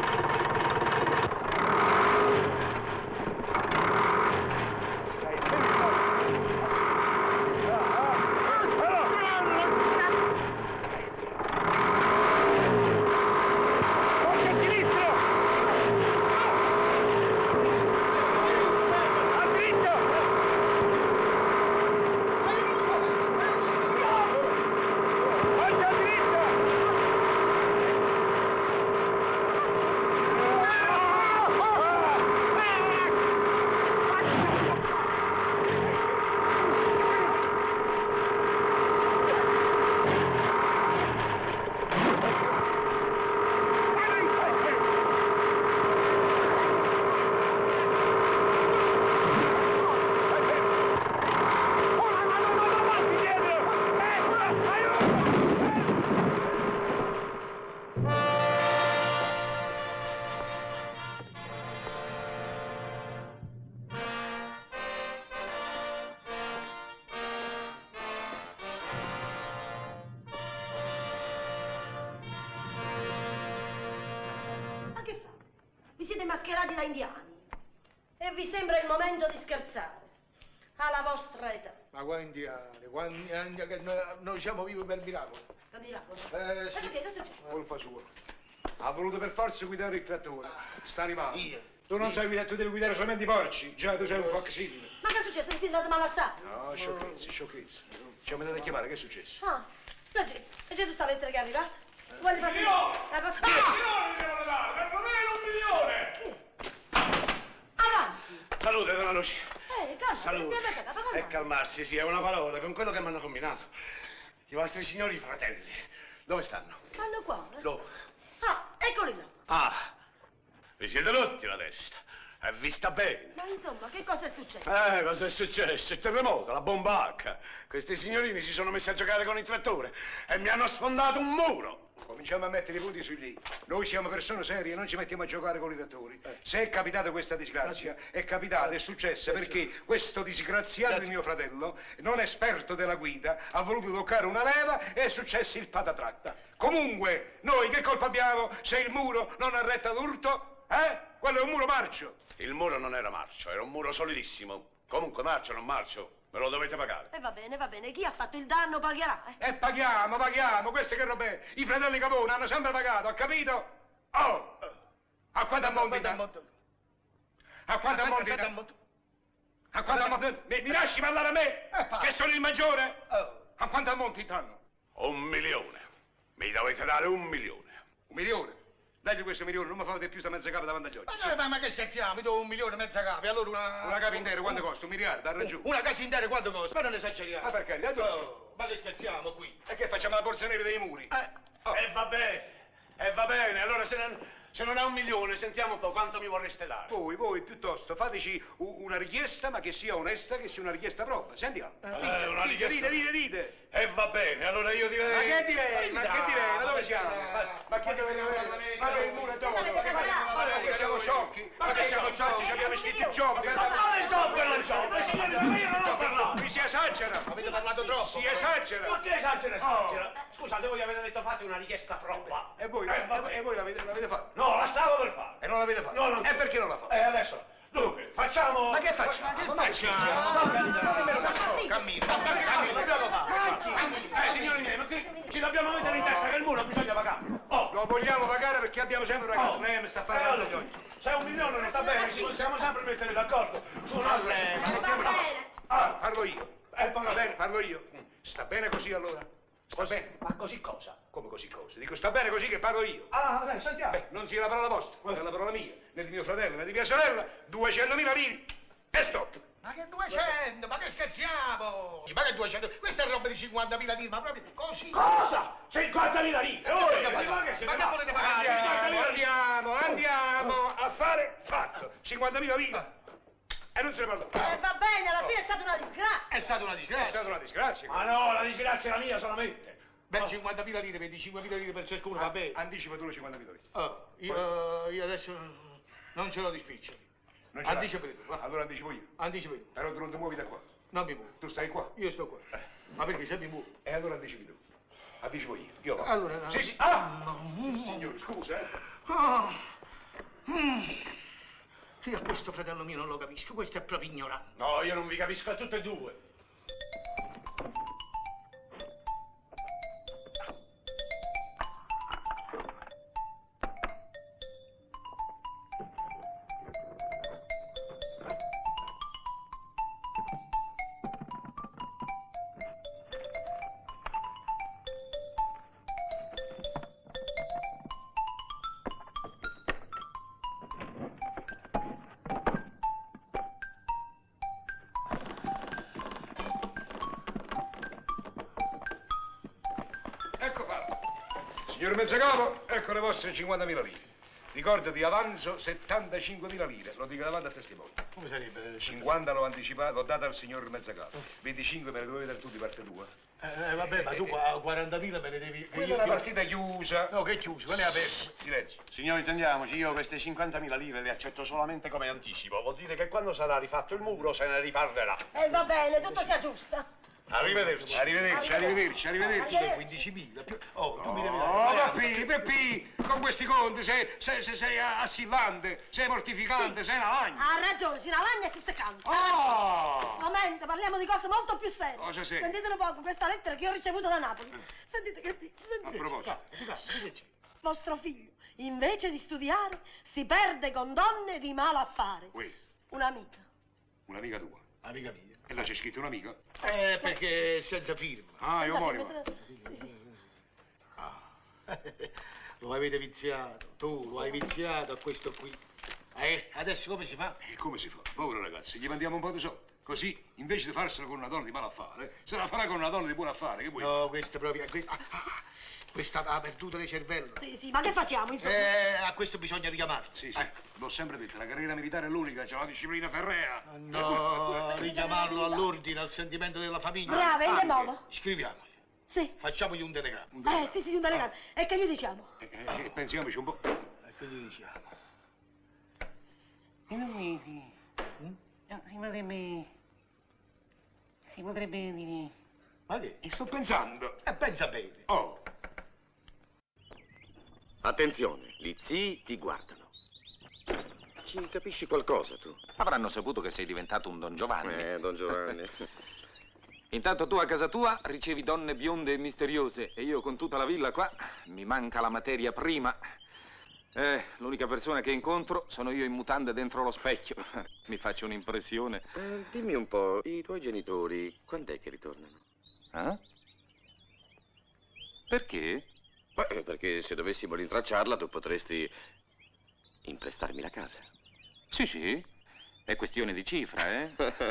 Mascherati da indiani e vi sembra il momento di scherzare alla vostra età. Ma qua indiani, che noi siamo vivi per miracolo. Per miracolo? Sì. Che succede? Colpa sua. Ha voluto per forza guidare il trattore. Sta animale. Io? Tu non sai guidare, tu devi guidare solamente i porci. Già, tu sei un foxino. Ma che è successo? Siete entrato malassati? No, sciocchezze. Ci hanno andato a chiamare, che è successo? Ah, leggete sta lettera che arriva? Vuole fare la cosa? devono dare, perlomeno 1 milione! Avanti! Salute, donna Lucia. Calma, Salute. E calmarsi, sì, è una parola, con quello che mi hanno combinato. I vostri signori fratelli, dove stanno? Stanno qua? Dove? Ah, eccoli là. Ah, vi siete rotti la testa. È vista bene. Ma insomma, che cosa è successo? Cosa è successo? Il terremoto, la bomba H. Questi signorini si sono messi a giocare con il trattore e mi hanno sfondato un muro. Cominciamo a mettere i punti sui lì. Noi siamo persone serie e non ci mettiamo a giocare con i trattori. Se è capitata questa disgrazia, è capitata, è successa perché questo disgraziato di mio fratello, non esperto della guida, ha voluto toccare una leva e è successo il patatratta. Comunque, noi che colpa abbiamo se il muro non ha retta d'urto? Quello è un muro marcio. Il muro non era marcio, era un muro solidissimo. Comunque marcio o non marcio, me lo dovete pagare. Va bene. Chi ha fatto il danno pagherà, E paghiamo, queste che robe. I fratelli Capone hanno sempre pagato, ha capito? Oh! A quanto ammonti? A quanto ammonti? A quanto ammonti? Mi lasci parlare a me? Che sono il maggiore? A quanto ammonti danno? 1 milione. Mi dovete dare 1 milione. 1 milione? Date questo milione, non mi fate più sta mezza capa davanti a Giorgio. Ma che scherziamo? Mi do 1 milione e mezza capi, allora una capa intera quanto costa? 1 miliardo, ha ragione. Una casa intera quanto costa? Ma non esageriamo. Ma per carità, ma che scherziamo qui? E che facciamo la porzione dei muri? E va bene, allora se non è 1 milione, sentiamo un po' quanto mi vorreste dare. Voi piuttosto fateci una richiesta, ma che sia onesta, che sia una richiesta propria. Sentiamo. Una richiesta. Dite. E va bene, allora io direi... Ma che direi? Ma che direi? Ma dove dove siamo? Ma chi deve avere? Ma che il muro è dove? Ma che siamo sciocchi? Ma che siamo sciocchi? Ci abbiamo iscritto i giovani. Ma il doppio non gioca, signori, ma io non ho parlato. Qui si esagera. Avete parlato troppo. Si esagera. Ma che esagera? Scusate, voi avete detto fate una richiesta troppa. E voi l'avete fatto? No, la stavo per fare. E non l'avete fatto? No, non E perché non la fate? Adesso. Dunque, facciamo... Ma che facciamo? Cammino. Dobbiamo fare. Signori miei, ma qui ci dobbiamo mettere in testa che il muro bisogna pagare. Lo vogliamo pagare perché abbiamo sempre una casa. Lei mi sta parlando di oggi. Se è 1 milione non sta bene, ci possiamo sempre mettere d'accordo su un altro. Parlo io. Va bene, parlo io. Sta bene così allora? Sta bene. Ma così cosa? Come così cosa? Dico sta bene così che parlo io. Vabbè, sentiamo. Non sia la parola vostra, è la parola mia, né di mio fratello, né di mia sorella. 200.000 lire. E stop. Ma che 200? Ma che scherziamo? Ma che 200? Questa è roba di 50.000 lire, ma proprio così. Cosa? 50.000 lire? Ma che volete pagare? Andiamo a fare fatto. 50.000 lire. E non se ne parla più. Va bene, alla fine è stata una disgrazia. È stata una disgrazia. È stata una disgrazia. Ma no, la disgrazia è la mia solamente. Beh, 50.000 lire, 25.000 lire per ciascuno, va bene. Anticipa tu le 50.000 lire. Io adesso non ce l'ho di spiccioli. Anticipali tu, va. Allora anticipo io. Anticipi tu. Però tu non ti muovi da qua. Non mi muovo. Tu stai qua. Io sto qua. Ma perché se mi muovo? E allora anticipi tu. Anticipo io. Io vado. Allora... Sì. Signore, scusa, Io a questo fratello mio non lo capisco, questo è proprio ignorante. No, io non vi capisco a tutte e due. Signor Mezzacapo, ecco le vostre 50.000 lire. Ricordati, avanzo 75.000 lire, lo dico davanti a testimoni. Come sarebbe? 50 l'ho anticipato, l'ho data al signor Mezzacapo. 25 me le dovevi dare tu di parte tua. Vabbè, ma tu 40.000 me ne devi... Quella è una partita chiusa. No, che chiusa, quella è aperta. Silenzio. Signori, intendiamoci, io queste 50.000 lire le accetto solamente come anticipo. Vuol dire che quando sarà rifatto il muro se ne riparlerà. Va bene, tutto si aggiusta. Arrivederci. Arrivederci. 15.000 più... tu mi devi dare... Peppi, con questi conti sei assillante, sei mortificante, sei una lagna. Ha ragione, si lavagna e si seccanta. Momento, parliamo di cose molto più serie. Cosa serie? Sentitelo poco, questa lettera che ho ricevuto da Napoli. Sentite che dice, sentite. A proposito. Vostro figlio, invece di studiare, si perde con donne di malaffare. Un'amica. Un'amica tua? Amica mia. E là c'è scritto un'amica? Perché senza firma. È omonimo. Lo avete viziato, tu lo hai viziato a questo qui. Adesso come si fa? E come si fa? Povero ragazzo, gli mandiamo un po' di soldi. Così, invece di farselo con una donna di malaffare, se la farà con una donna di buon affare, che vuoi? No, questa proprio... Questa ha perduto le cervello. Sì, ma che facciamo, insomma? A questo bisogna richiamarlo. Sì, l'ho sempre detto, la carriera militare è l'unica, c'è una disciplina ferrea. No, richiamarlo all'ordine, al sentimento della famiglia. Brava, in che modo? Scriviamogli. Sì. Facciamogli un telegramma. Sì, un telegramma. E che gli diciamo? Pensiamoci un po'. E che gli diciamo? Si potrebbe dire... Ma che? Sto pensando. Pensa bene. Attenzione, gli zii ti guardano. Ci capisci qualcosa tu? Avranno saputo che sei diventato un Don Giovanni. Don Giovanni. Intanto tu a casa tua ricevi donne bionde e misteriose e io con tutta la villa qua mi manca la materia prima. L'unica persona che incontro sono io in mutande dentro lo specchio. Mi faccio un'impressione. Dimmi un po', i tuoi genitori quando è che ritornano? Perché? Perché se dovessimo rintracciarla tu potresti imprestarmi la casa. Sì, è questione di cifra,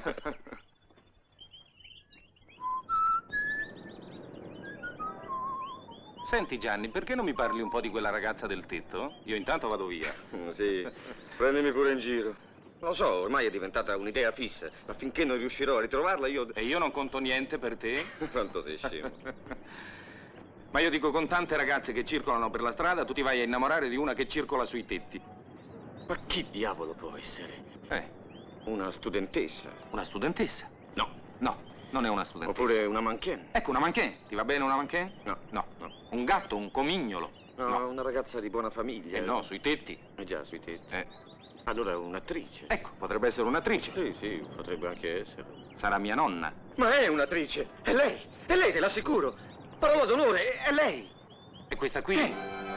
Senti Gianni, perché non mi parli un po' di quella ragazza del tetto? Io intanto vado via. Sì, prendimi pure in giro. Lo so, ormai è diventata un'idea fissa, ma finché non riuscirò a ritrovarla io... E io non conto niente per te? Quanto sei scemo. Ma io dico, con tante ragazze che circolano per la strada, tu ti vai a innamorare di una che circola sui tetti. Ma chi diavolo può essere? Una studentessa. Una studentessa? No, non è una studentessa. Oppure una manchen. Ecco, una manchen. Ti va bene una manchen? No. Un gatto, un comignolo? No, una ragazza di buona famiglia. No, sui tetti. Già, sui tetti. Allora un'attrice. Ecco, potrebbe essere un'attrice. Sì, potrebbe anche essere. Sarà mia nonna. Ma è un'attrice! È lei, te l'assicuro! Parola d'onore, è lei! E questa qui?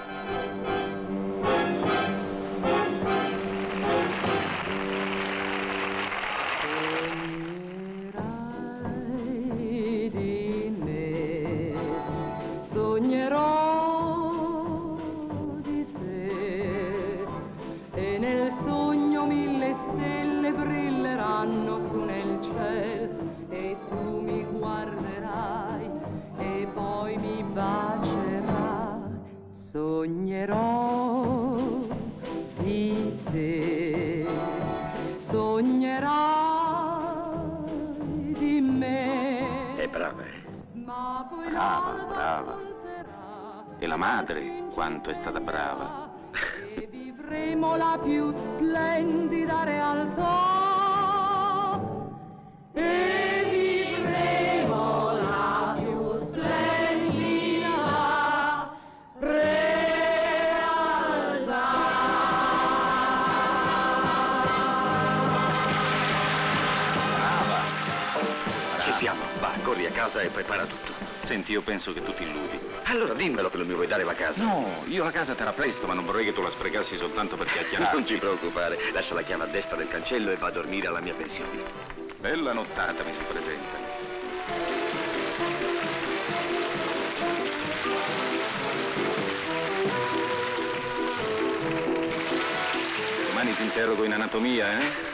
Sognerò di te e nel sogno 1000 stelle brilleranno su nel cielo e tu mi guarderai e poi mi bacerai. Sognerò di te, sognerai di me. È brava, Ma poi Brava. E la madre, quanto è stata brava. e vivremo la più splendida realtà. E vivremo la più splendida Ci siamo, va, corri a casa e prepara tutto. Senti, io penso che tu ti illudi. Allora dimmelo che non mi vuoi dare la casa. No, io la casa te la presto, ma non vorrei che tu la sprecassi soltanto per chiacchierare. Non ci preoccupare, lascia la chiave a destra del cancello e va a dormire alla mia pensione. Bella nottata mi si presenta. Domani ti interrogo in anatomia,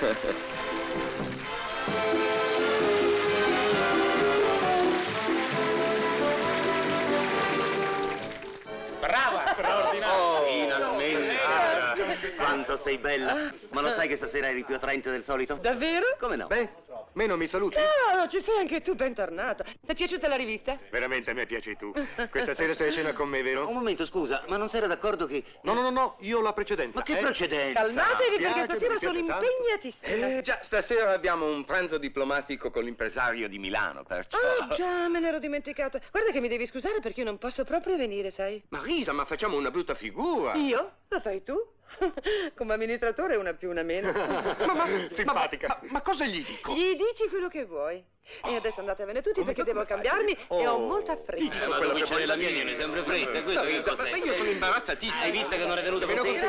Brava! Oh, finalmente! Quanto sei bella! Ma lo sai che stasera eri più attraente del solito? Davvero? Come no? Me non mi saluti? No, ci sei anche tu, bentornato. Ti è piaciuta la rivista? Veramente a me piaci tu. Questa sera sei a cena con me, vero? Un momento, scusa, ma non sei d'accordo che... No, io ho la precedenza. Ma che precedenza? Calmatevi perché Piace, stasera mi sono piace tanto. impegnatissima. Già, stasera abbiamo un pranzo diplomatico con l'impresario di Milano, perciò... Ah, già, me ne ero dimenticata. Guarda che mi devi scusare perché io non posso proprio venire, sai? Ma Risa, ma facciamo una brutta figura. Io? La fai tu? Come amministratore una più, una meno. Simpatica. Ma cosa gli dico? Gli dici quello che vuoi. E adesso andatevene tutti perché devo cambiarmi e ho molta fretta. Ma quello che la mia viene sempre fretta, questo che Ma io sono imbarazzatissimo. Hai visto che non è venuto con te?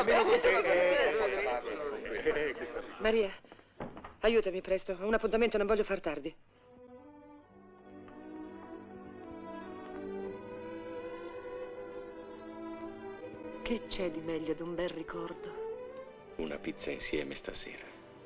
Maria, aiutami presto. Ho un appuntamento, non voglio far tardi. Che c'è di meglio ad un bel ricordo? Una pizza insieme stasera.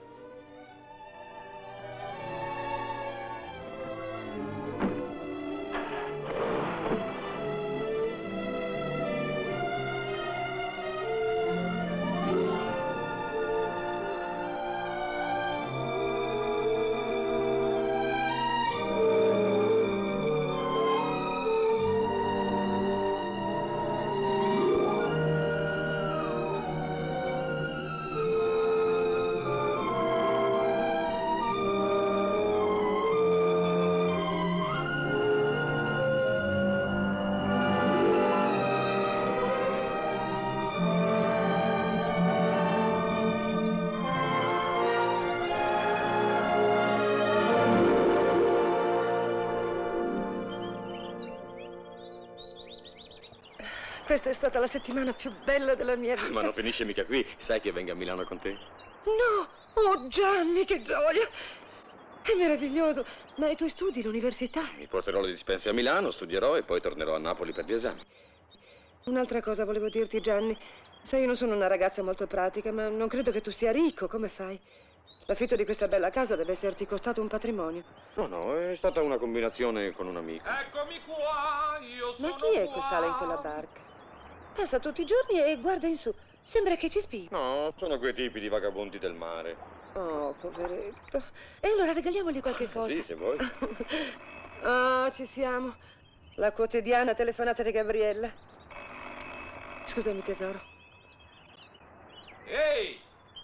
Questa è stata la settimana più bella della mia vita. Ma non finisce mica qui. Sai che venga a Milano con te? No! Oh, Gianni, che gioia! È meraviglioso. Ma i tuoi studi, l'università? Mi porterò le dispense a Milano, studierò e poi tornerò a Napoli per gli esami. Un'altra cosa volevo dirti, Gianni. Sai, io non sono una ragazza molto pratica, ma non credo che tu sia ricco. Come fai? L'affitto di questa bella casa deve esserti costato un patrimonio. No, è stata una combinazione con un amico. Eccomi qua, io sono Ma chi è qua. che sale in quella barca? Passa tutti i giorni e guarda in su. Sembra che ci spii. No, sono quei tipi di vagabondi del mare. Oh, poveretto. E allora regaliamogli qualche cosa. Sì, se vuoi. Ah, ci siamo. La quotidiana telefonata di Gabriella. Scusami, tesoro. Ehi!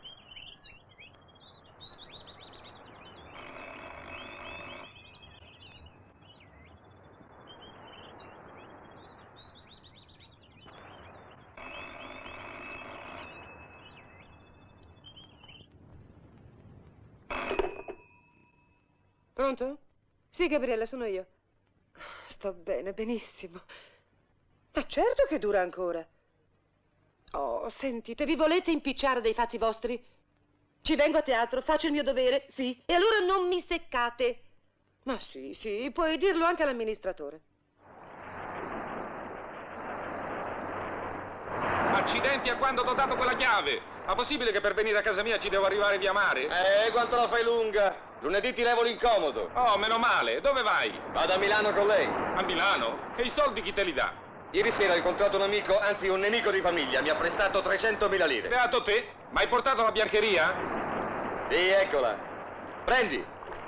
Pronto? Sì, Gabriella, sono io. Sto bene, benissimo. Ma certo che dura ancora. Oh, sentite, vi volete impicciare dei fatti vostri? Ci vengo a teatro, faccio il mio dovere, sì. E allora non mi seccate. Ma sì, sì, puoi dirlo anche all'amministratore. Accidenti a quando ti ho dato quella chiave! Ma possibile che per venire a casa mia ci devo arrivare via mare? Quanto la fai lunga? Lunedì ti levo l'incomodo. Oh, meno male. Dove vai? Vado a Milano con lei. A Milano? E i soldi chi te li dà? Ieri sera ho incontrato un amico, anzi un nemico di famiglia. Mi ha prestato 300.000 lire. Beato te. Ma hai portato la biancheria? Sì, eccola. Prendi.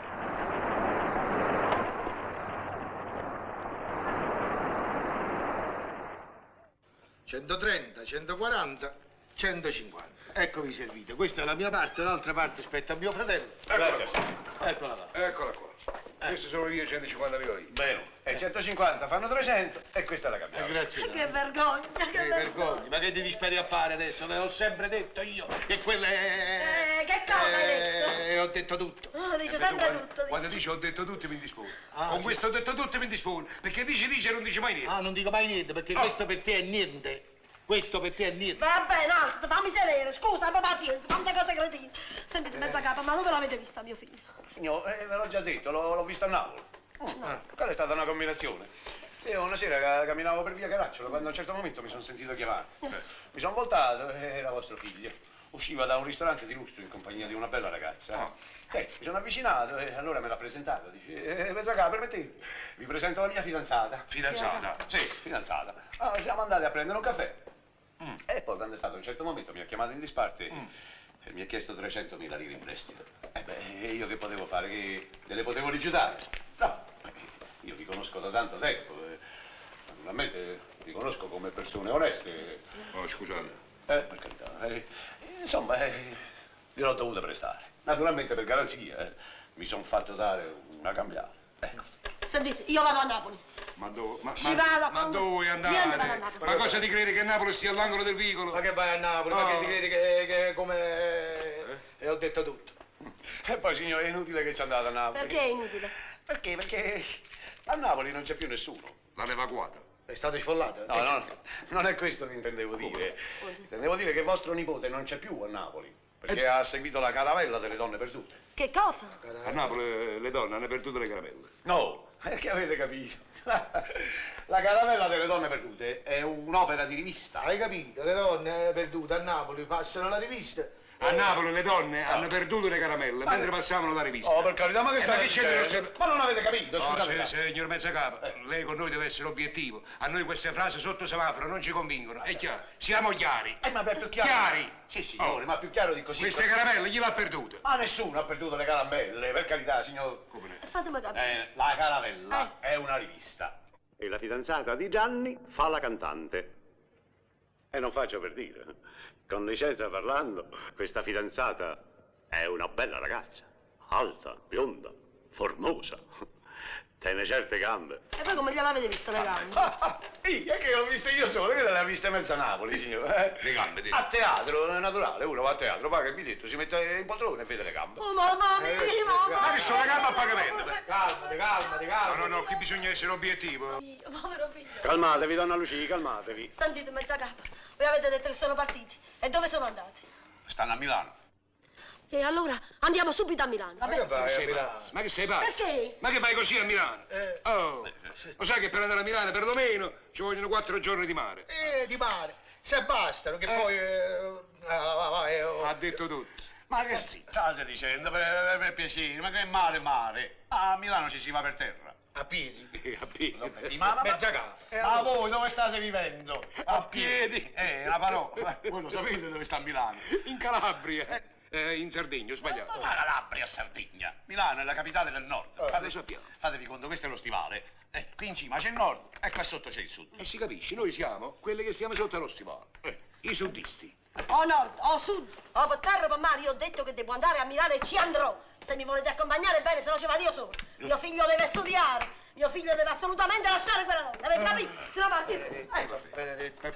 130, 140, 150. Eccovi servite. Questa è la mia parte, l'altra parte spetta a mio fratello. Grazie. Eccola là. Eccola qua. Questi sono io 150 io. Bene. E 150 fanno 300 e questa è la cambiale. Grazie. Che vergogna, che vergogna. Ma che ti disperi a fare adesso? Le ho sempre detto io che quella è... Che cosa hai detto? E ho detto tutto. Oh, dice sempre tutto. Quando dici ho detto tutto mi indispone. Ah, Con sì. questo ho detto tutto mi indispone. Perché dice e non dice mai niente. Ah, non dico mai niente, perché questo per te è niente. Questo per te è niente. Va bene, alza, fammi sedere. Scusa, ma pazienza, quante cose cretine. Sentite, mezza capa, ma dove l'avete vista, mio figlio? Signor, ve l'ho già detto, l'ho visto a Napoli. Quella è stata una combinazione. Io una sera camminavo per via Caracciolo, quando a un certo momento mi sono sentito chiamare. Mi sono voltato e era vostro figlio. Usciva da un ristorante di lusso in compagnia di una bella ragazza. Mi sono avvicinato e allora me l'ha presentato. Dice, Mezzacà, permettete, vi presento la mia fidanzata. Fidanzata? Sì, fidanzata. Allora, siamo andati a prendere un caffè. E poi quando è stato a un certo momento mi ha chiamato in disparte e mi ha chiesto 300.000 lire in prestito. E io che potevo fare? Che le potevo rifiutare? No, io vi conosco da tanto tempo. Naturalmente vi conosco come persone oneste. Oh, scusate. Per carità. Insomma, gliel'ho dovuta prestare. Naturalmente per garanzia. Mi sono fatto dare una cambiale. Sentite, io vado a Napoli. Ma dove? Ci vado. Ma dove vuoi Io andare? vado a Napoli. Ma cosa ti credi che Napoli stia all'angolo del vicolo? Ma che vai a Napoli? Ma che ti credi che come... E ho detto tutto. E poi, signore, è inutile che ci andate a Napoli. Perché è inutile? Perché? Perché a Napoli non c'è più nessuno. L'hanno evacuata. È stato sfollato? No, non è questo che intendevo dire. Intendevo dire che vostro nipote non c'è più a Napoli, perché ha seguito la caravella delle donne perdute. Che cosa? A Napoli le donne hanno perduto le caramelle. No, che avete capito? La caravella delle donne perdute è un'opera di rivista. Hai capito? Le donne perdute a Napoli passano la rivista. A Napoli le donne hanno perduto le caramelle mentre passavano la rivista. Oh, per carità, ma che state c'entra? dicendo? Ma non avete capito, No, scusate. signor Mezzacapa, lei con noi deve essere obiettivo. A noi queste frasi sotto semaforo non ci convincono. È chiaro, siamo chiari. Ma per più chiaro. Chiari. Sì, signore, ma più chiaro di così. Queste caramelle chi l'ha perdute? Ma nessuno ha perduto le caramelle, per carità, signor. Come ne? Fatemi capire. La caravella è una rivista. E la fidanzata di Gianni fa la cantante. E non faccio per dire. Con licenza parlando, questa fidanzata è una bella ragazza. Alta, bionda, formosa. Tiene certe gambe. E poi come gliel'avete vista le gambe? È che l'ho vista io solo, che le ha viste mezza Napoli, signore. Le gambe, A teatro, è naturale, uno va a teatro, paga il biglietto, si mette in poltrona e vede le gambe. Oh, mamma mia, mamma Ma che sono le gambe a pagamento? Calmati. No, qui bisogna essere obiettivo. Povero figlio. Calmatevi, donna Lucia, calmatevi. Sentite, mezza capa, voi avete detto che sono partiti. E dove sono andati? Stanno a Milano. E allora andiamo subito a Milano, va bene? vai a Milano? Ma che sei pazzo? Perché? Ma che vai così a Milano? Oh, lo sai che per andare a Milano perlomeno ci vogliono 4 giorni di mare. Di mare. Se bastano, che poi... Ha detto tutto. Ma che state dicendo, per piacere, ma che mare? A Milano ci si va per terra. A piedi? A piedi. Ma mezza casa. Ma voi dove state vivendo? A piedi? Una parola. Voi lo sapete dove sta Milano? In Calabria. in Sardegna, ho sbagliato. Ma la Calabria, Sardegna. Milano è la capitale del nord. Fatevi conto, questo è lo stivale. Qui in cima c'è il nord e qua sotto c'è il sud. E si capisce, noi siamo quelli che stiamo sotto lo stivale. I sudisti. O nord, o sud, o per terra o per mare, io ho detto che devo andare a Milano e ci andrò. Se mi volete accompagnare bene, se no ci vado io solo. Mio figlio deve studiare, mio figlio deve assolutamente lasciare quella donna, avete capito? Se no va,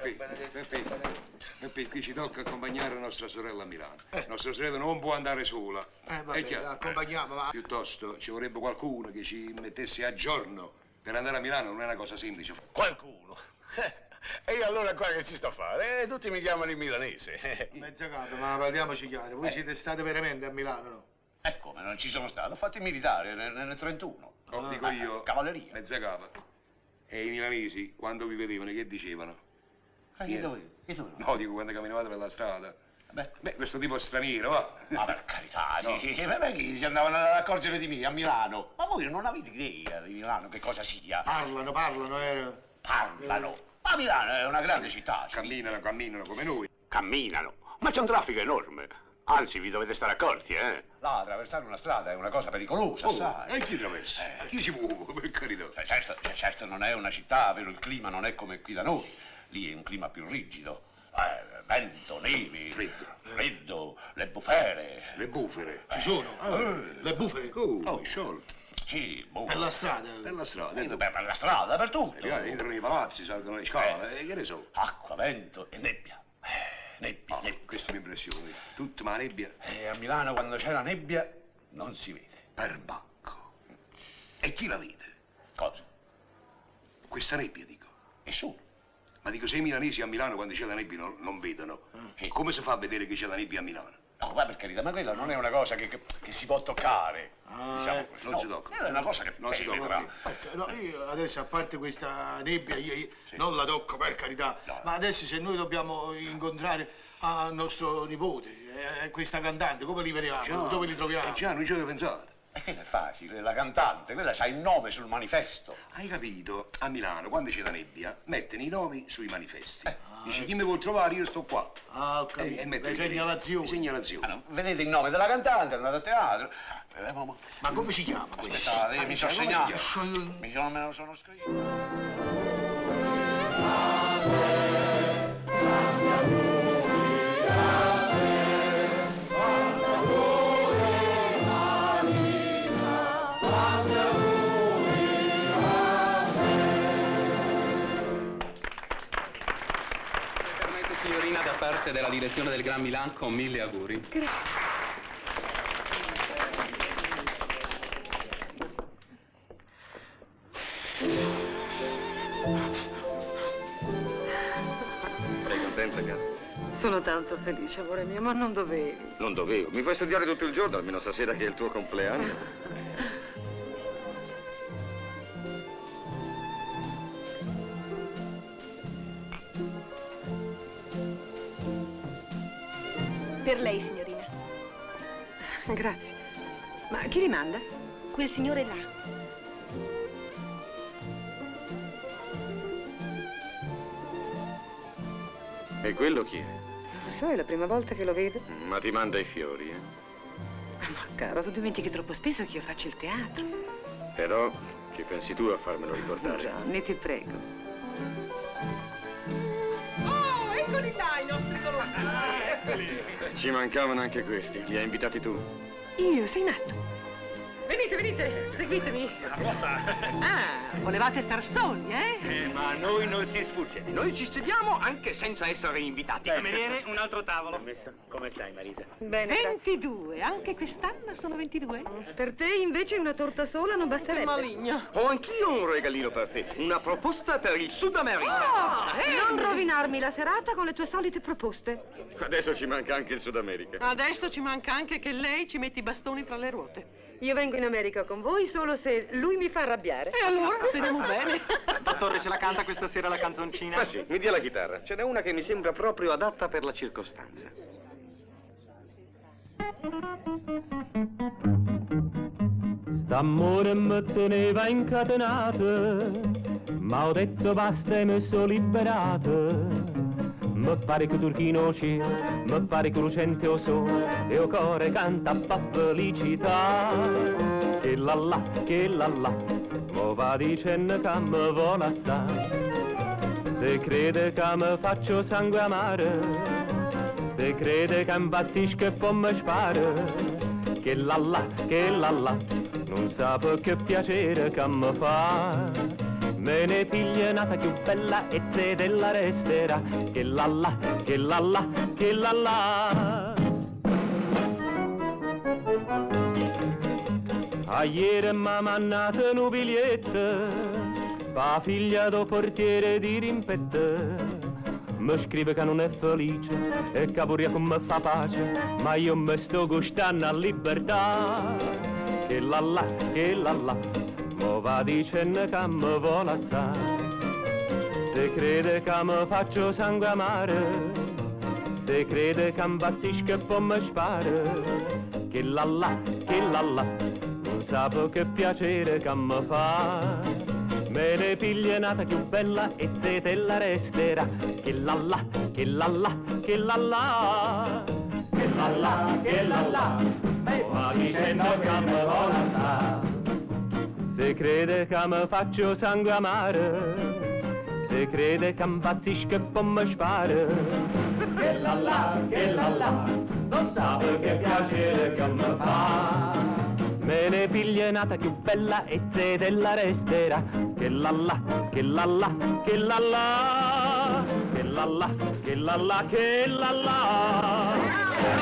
Peppe, qui ci tocca accompagnare nostra sorella a Milano. Nostra sorella non può andare sola. Vabbè, È chiaro? accompagniamo, va. Piuttosto ci vorrebbe qualcuno che ci mettesse a giorno. Per andare a Milano non è una cosa semplice. Qualcuno? E io allora qua che ci sto a fare? Tutti mi chiamano il milanese. Mezzacato, ma parliamoci chiaro. Voi siete stati veramente a Milano, no? E come, non ci sono stato? Ho fatto il militare nel 31. Dico io, cavalleria. Mezzacapa. E i milanesi, quando vi vedevano, che dicevano? Chi dovevo? No, dico quando camminavate per la strada. Beh, questo tipo straniero, va. Ma per carità, No. sì, ma perché si andavano ad accorgere di me a Milano? Ma voi non avete idea di Milano, che cosa sia? Parlano, Parlano. Ma Milano è una grande città. Camminano come noi. Camminano, ma c'è un traffico enorme. Anzi, vi dovete stare accorti, eh? Là, attraversare una strada è una cosa pericolosa, sai? E chi attraversa? Chi si muove, per carità? Certo, non è una città, vero, il clima non è come qui da noi. Lì è un clima più rigido. Vento, neve, freddo, le bufere. Le bufere? Ci sono? Le bufere? Sciolto. Sì, Per la strada? Per la strada. Per la strada, per tutto. Entrano nei palazzi, salgono le scale, che ne so. Acqua, vento e nebbia. Nebbia. Queste mi impressioni. Tutta ma nebbia. E a Milano quando c'è la nebbia non si vede. Perbacco. E chi la vede? Cosa? Questa nebbia, dico. Nessuno. Ma dico, se i milanesi a Milano quando c'è la nebbia non vedono, come si fa a vedere che c'è la nebbia a Milano? No, ma per carità, ma quella non è una cosa che si può toccare. Diciamo così. Non si tocca. È una cosa che non si penetra. No, io adesso, a parte questa nebbia, io non la tocco, per carità. No. Ma adesso se noi dobbiamo incontrare a nostro nipote, questa cantante, come li vediamo? Dove li troviamo? Già, non ci avevo pensato. E quella è facile, la cantante, quella c'ha il nome sul manifesto. Hai capito? A Milano, quando c'è la nebbia, mettono i nomi sui manifesti. Dice, chi mi vuol trovare, io sto qua. Ho capito. E mette Le segnalazioni. segnalazioni. Vedete il nome della cantante, andate a teatro. Ma come si chiama questo? Aspettate, mi sono segnato. Me lo sono scritto. Signorina, da parte della direzione del Gran Milan, con 1000 auguri. Grazie. Sei contenta, cara? Sono tanto felice, amore mio, ma non dovevi. Non dovevo. Mi fai studiare tutto il giorno, almeno stasera che è il tuo compleanno. Per lei, signorina. Grazie. Ma chi li manda? Quel signore là. E quello chi è? Non lo so, è la prima volta che lo vedo. Ma ti manda i fiori, eh? Ma caro, tu dimentichi troppo spesso che io faccio il teatro. Però, che pensi tu a farmelo ricordare? Gianni, ti prego. Oh, eccoli là i nostri colombi. Ci mancavano anche questi. Li hai invitati tu? Io, sei matto. Venite, venite, seguitemi. Ah, volevate star soli, eh? Ma a noi non si sfugge. Noi ci sediamo anche senza essere invitati. Cameriere, un altro tavolo. Come stai, Marisa? Bene. 22, anche quest'anno sono 22. Per te invece una torta sola non basterebbe. Maligno. Ho anch'io un regalino per te. Una proposta per il Sud America. Non rovinarmi la serata con le tue solite proposte. Adesso ci manca anche il Sud America. Adesso ci manca anche che lei ci metti i bastoni tra le ruote. Io vengo in America con voi solo se lui mi fa arrabbiare. E allora, speriamo bene. Dottore, ce la canta questa sera la canzoncina? Ma sì, mi dia la chitarra. Ce n'è una che mi sembra proprio adatta per la circostanza. St'amore mi teneva incatenato, ma ho detto basta e mi sono liberato. mi pare che turchino c'è, mi pare che lucente o sole, e o core canta fa felicità. Che la la, mo va dicendo che mi vuole assai. Se crede che mi faccio sangue amare, se crede che impazzisco e poi mi spara, che la la, non sa che piacere che mi fa. Me ne piglia nata più bella e se della resterà, che la la, che la la, che la la. A ieri m'ha mandato un biglietto, pa figlia do portiere di rimpette. Mi scrive che non è felice e che pure come fa pace, ma io mi sto gustando a libertà. Che la la, mo va dicendo che mi vuole assai. Se crede che mi faccio sangue amare, se crede che impazzisco e poi mi spara, che la la, non sa che piacere che mi fa. Me ne piglia nata più bella e se te la resterà, che la la, che la la, che la la, che la la, che la la, va dicendo che mi vuole assai. Se crede che mi faccio sangue amare, se crede che impazzisco e poi mi spara, che la la, non sa che piacere che mi fa. Me ne piglia nata più bella e se te la resterà, che la la, che la la, che la la, che la la, che la la, che la la.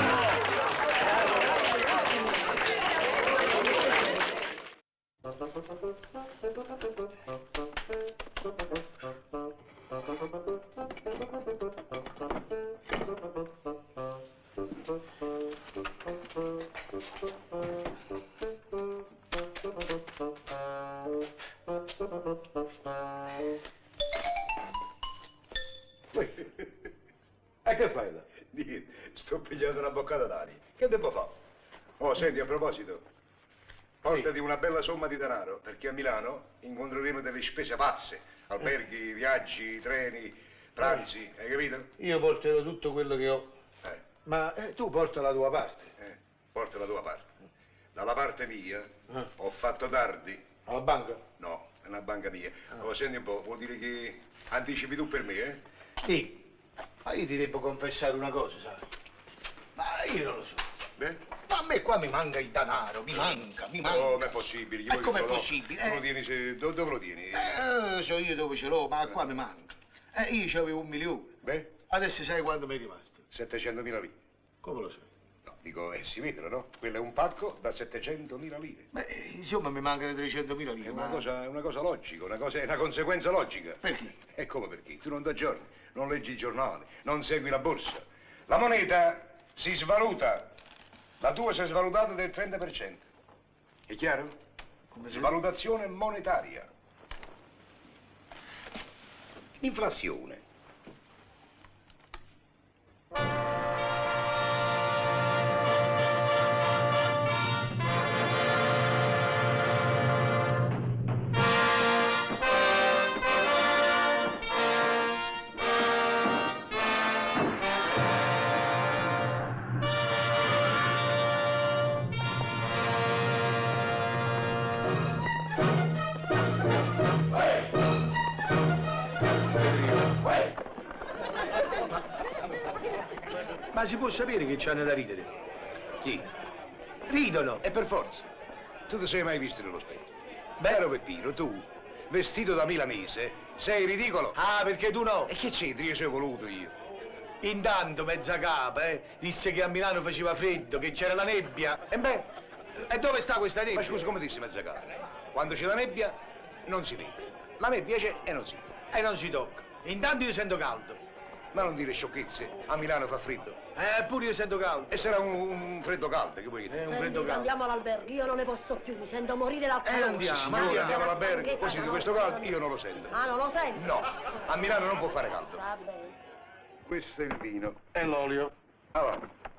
E che fai là? Niente, sto pigliando una boccata d'aria. Che devo fare? Oh, senti, a proposito, portati una bella somma di denaro, perché a Milano incontreremo delle spese pazze. Alberghi, viaggi, treni, pranzi, hai capito? Io porterò tutto quello che ho. Ma tu porta la tua parte. Porta la tua parte. Dalla parte mia ho fatto tardi. Alla banca? No, è una banca mia. Oh, senti un po', vuol dire che anticipi tu per me, eh? Sì. Ma io ti devo confessare una cosa, sai? Ma io non lo so. Beh? Ma a me qua mi manca il denaro, mi manca. Oh, non è possibile. E com'è possibile? Tu lo tieni, dove lo tieni? So io dove ce l'ho, ma qua mi manca. Io avevo 1 milione. Beh? Adesso sai quanto mi è rimasto? 700.000 lire. Come lo sai? No, dico, si vedono, no? Quello è un pacco da 700.000 lire. Beh, insomma, mi mancano 300.000 lire. È una cosa logica, è una conseguenza logica. Perché? E come perché? Tu non t'aggiorni, non leggi i giornali, non segui la borsa. La moneta si svaluta. La tua si è svalutata del 30%. È chiaro? Svalutazione monetaria. Inflazione. Ma si può sapere che c'hanno da ridere? Chi? Ridono. E per forza. Tu ti sei mai visto nello specchio? Vero Peppino, tu, vestito da milanese, sei ridicolo. Ah, perché tu no? E che c'entri? Io ci ho voluto io. Intanto mezza capa, disse che a Milano faceva freddo, che c'era la nebbia. E beh, e dove sta questa nebbia? Ma scusa, come disse mezza capa? Quando c'è la nebbia, non si vede. La nebbia c'è e non si vede. E non si tocca. Intanto io sento caldo. Ma non dire sciocchezze, a Milano fa freddo. Pure io sento caldo. E sarà un freddo caldo, che vuoi dire? Un freddo caldo. Andiamo all'albergo, io non ne posso più, mi sento morire dal calore. Andiamo all'albergo, così di questo caldo io non lo sento. Ah, non lo senti? No, a Milano non può fare caldo. Va bene. Questo è il vino. E l'olio. Allora.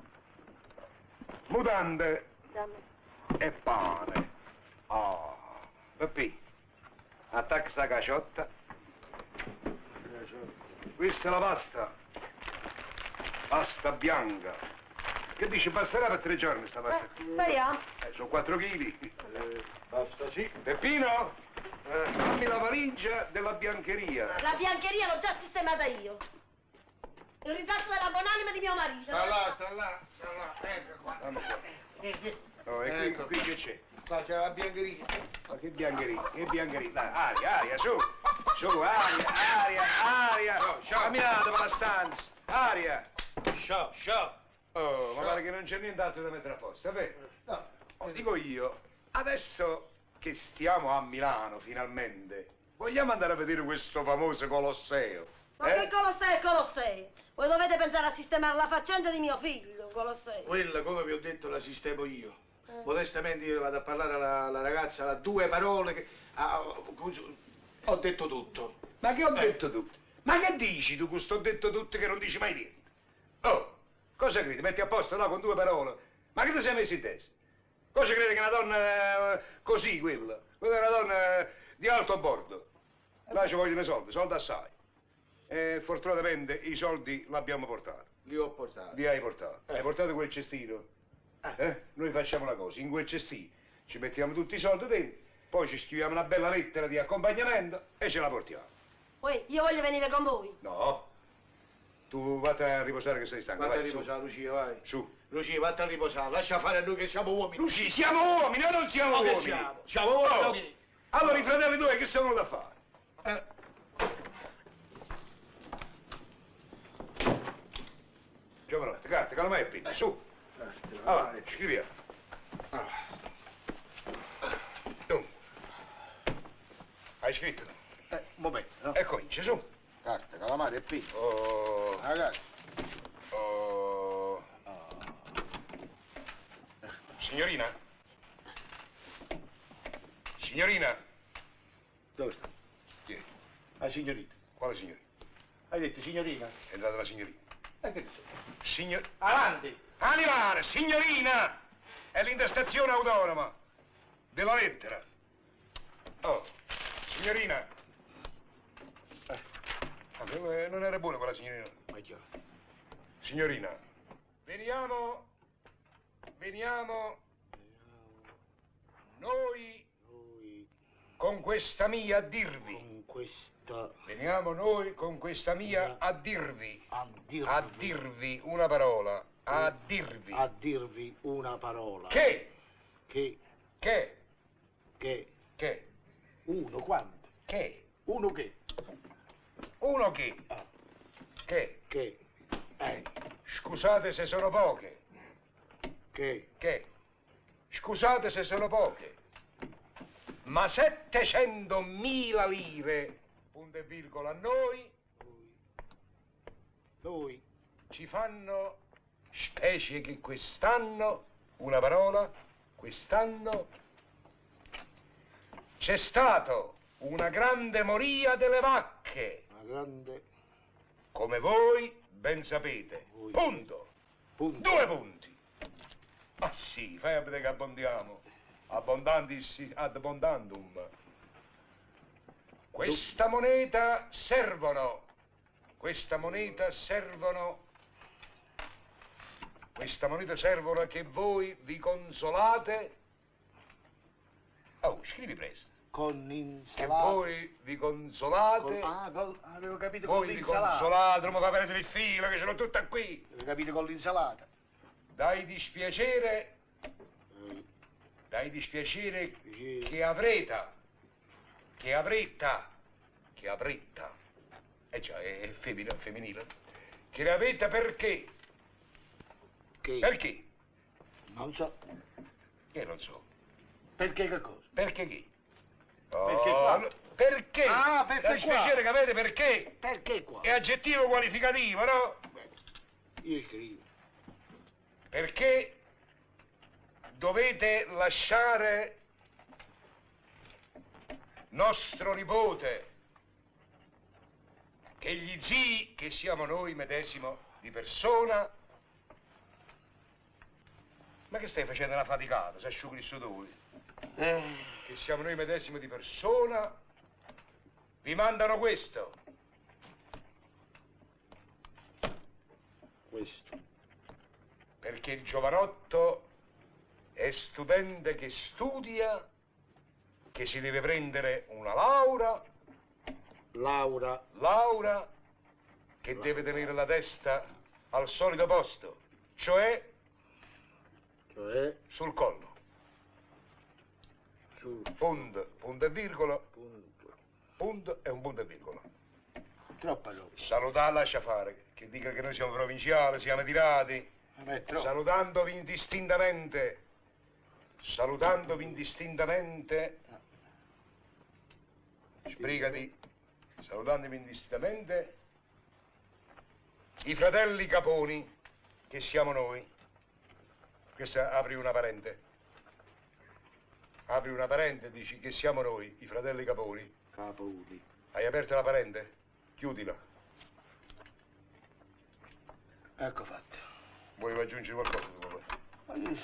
Mutande. E pane. Oh. Peppi, attacca sta caciotta. Questa è la pasta. Pasta bianca. Che dici, basterà per 3 giorni sta pasta? Speriamo. Sono 4 chili. Basta, sì. Peppino, dammi la valigia della biancheria. La biancheria l'ho già sistemata io. Il ritratto della buonanima di mio marito. Sta là. Ecco qua. Dammi qua. Oh, e qui che c'è? Qua c'è la biancheria. Ma che biancheria? Che biancheria? Dai, aria, su. Su, aria. Camminate per la stanza. Aria. Sciò. Oh, ma guarda che non c'è nient'altro da mettere a posto, vero? No. Dico io, adesso che stiamo a Milano, finalmente, vogliamo andare a vedere questo famoso Colosseo? Ma che Colosseo è Colosseo? Voi dovete pensare a sistemare la faccenda di mio figlio, Colosseo. Quella, come vi ho detto, la sistemo io. Modestamente io vado a parlare alla ragazza, a 2 parole che... ho detto tutto. Ma che ho detto tutto? Ma che dici tu questo ho detto tutto che non dici mai niente? Oh, cosa credi? Metti a posto là con 2 parole? Ma che ti sei messo in testa? Cosa credi che una donna così, quella? Quella è una donna di alto bordo. Là ci vogliono soldi assai. E fortunatamente i soldi l'abbiamo portati. Li ho portati. Li hai portati. Hai portato quel cestino? Noi facciamo una cosa, in quel cestino ci mettiamo tutti i soldi dentro, poi ci scriviamo una bella lettera di accompagnamento e ce la portiamo. Poi io voglio venire con voi. No. Tu vatti a riposare che sei stanco. Vatti a riposare, Lucia, vai. Su. Lucia, vatti a riposare, lascia fare a noi che siamo uomini. Lucia, siamo uomini o non siamo Ma che uomini? siamo uomini. Oh. Che... Allora i fratelli tuoi che sono da fare? Giovanotte, carta, calamai e pinna, su. Allora, scriviamo. Tu. Hai scritto? Un momento, no? E comincia, su. Carta, calamari e pinna. Oh. Ragazzi. Oh. Signorina? Signorina? Dove sta? Chi è? La signorina. Quale signorina? Hai detto signorina? È entrata la signorina. E che dici? Signor... Avanti! Animale, signorina! È l'intestazione autonoma della lettera. Oh, signorina. Non era buona quella signorina. Ma già. Signorina, veniamo noi con questa mia a dirvi. Con questa... Veniamo noi con questa mia a dirvi. A dirvi una parola. A dirvi. A dirvi una parola. Che? Che? Uno quanto? Che? Uno che? Uno che? Che? Scusate se sono poche. Che? Scusate se sono poche. Ma 700.000 lire, punto e virgola, a noi ci fanno specie che quest'anno, una parola, quest'anno c'è stato una grande moria delle vacche. Una grande... Come voi ben sapete. Punto. 2 punti. Ma sì, fai a vedere che abbondiamo. Abbondandis ad abbondandum. Questa moneta servono che voi vi consolate. Oh, scrivi presto. Con Che insalata. voi vi consolate. Avevo capito Voi con vi l'insalata. consolate, non mi fa perdere il filo, che ce l'ho tutta qui. Avevo capito con l'insalata. Dai dispiacere che avreta. Già, è femminile. Che avete perché? Che? Perché? Non so. Io non so. Perché che cosa? Perché chi? Oh, Perché qua? Perché? Ah, perché Dai dispiacere che avete perché? Perché qua? È aggettivo qualificativo, no? Io scrivo. Perché dovete lasciare nostro nipote, che gli zii, che siamo noi medesimo di persona. Ma che stai facendo una faticata? Si asciughi il sudore. Che siamo noi medesimo di persona, vi mandano questo. questo? Perché il giovanotto è studente che studia, che si deve prendere una laurea, che deve tenere la testa al solito posto, cioè sul collo. Punto, punto e virgola, punto e un punto e virgola. Troppa roba. Salutare lascia fare, che dica che noi siamo provinciali, siamo tirati. Salutandovi indistintamente, sbrigati, salutandovi indistintamente, i fratelli Caponi, che siamo noi. Questa apri una parente. Apri una parente e dici che siamo noi, i fratelli Caponi. Caponi. Hai aperto la parente? Chiudila. Ecco fatto. Vuoi aggiungere qualcosa? Ma io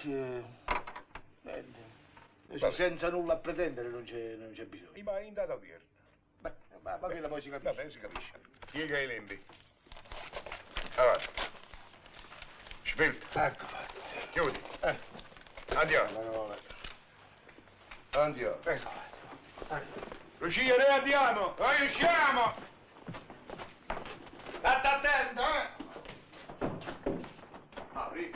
niente. Senza nulla a pretendere non c'è bisogno. Ma in data odierna. Ma che la poi si capisce? Vabbè, si capisce. Piega i lembi. Avanti. Svelto. Ecco fatto. Chiudi. Andiamo. Andiamo. Lucia, noi andiamo. Noi usciamo. State attento, Apri.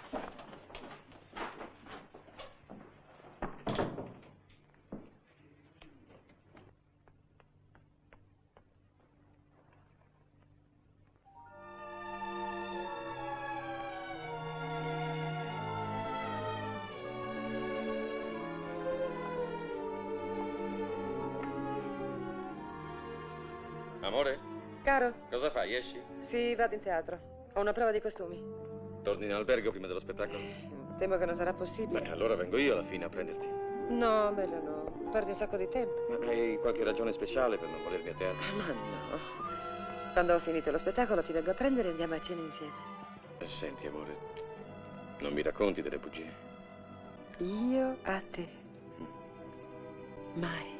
Amore? Caro? Cosa fai? Esci? Sì, vado in teatro. Ho una prova di costumi. Torni in albergo prima dello spettacolo? Temo che non sarà possibile. Beh, allora vengo io alla fine a prenderti. No, bello no. Perdi un sacco di tempo. Ma hai qualche ragione speciale per non volermi a teatro? Ma no. Quando ho finito lo spettacolo ti vengo a prendere e andiamo a cena insieme. Senti, amore, non mi racconti delle bugie? Io a te. Mai.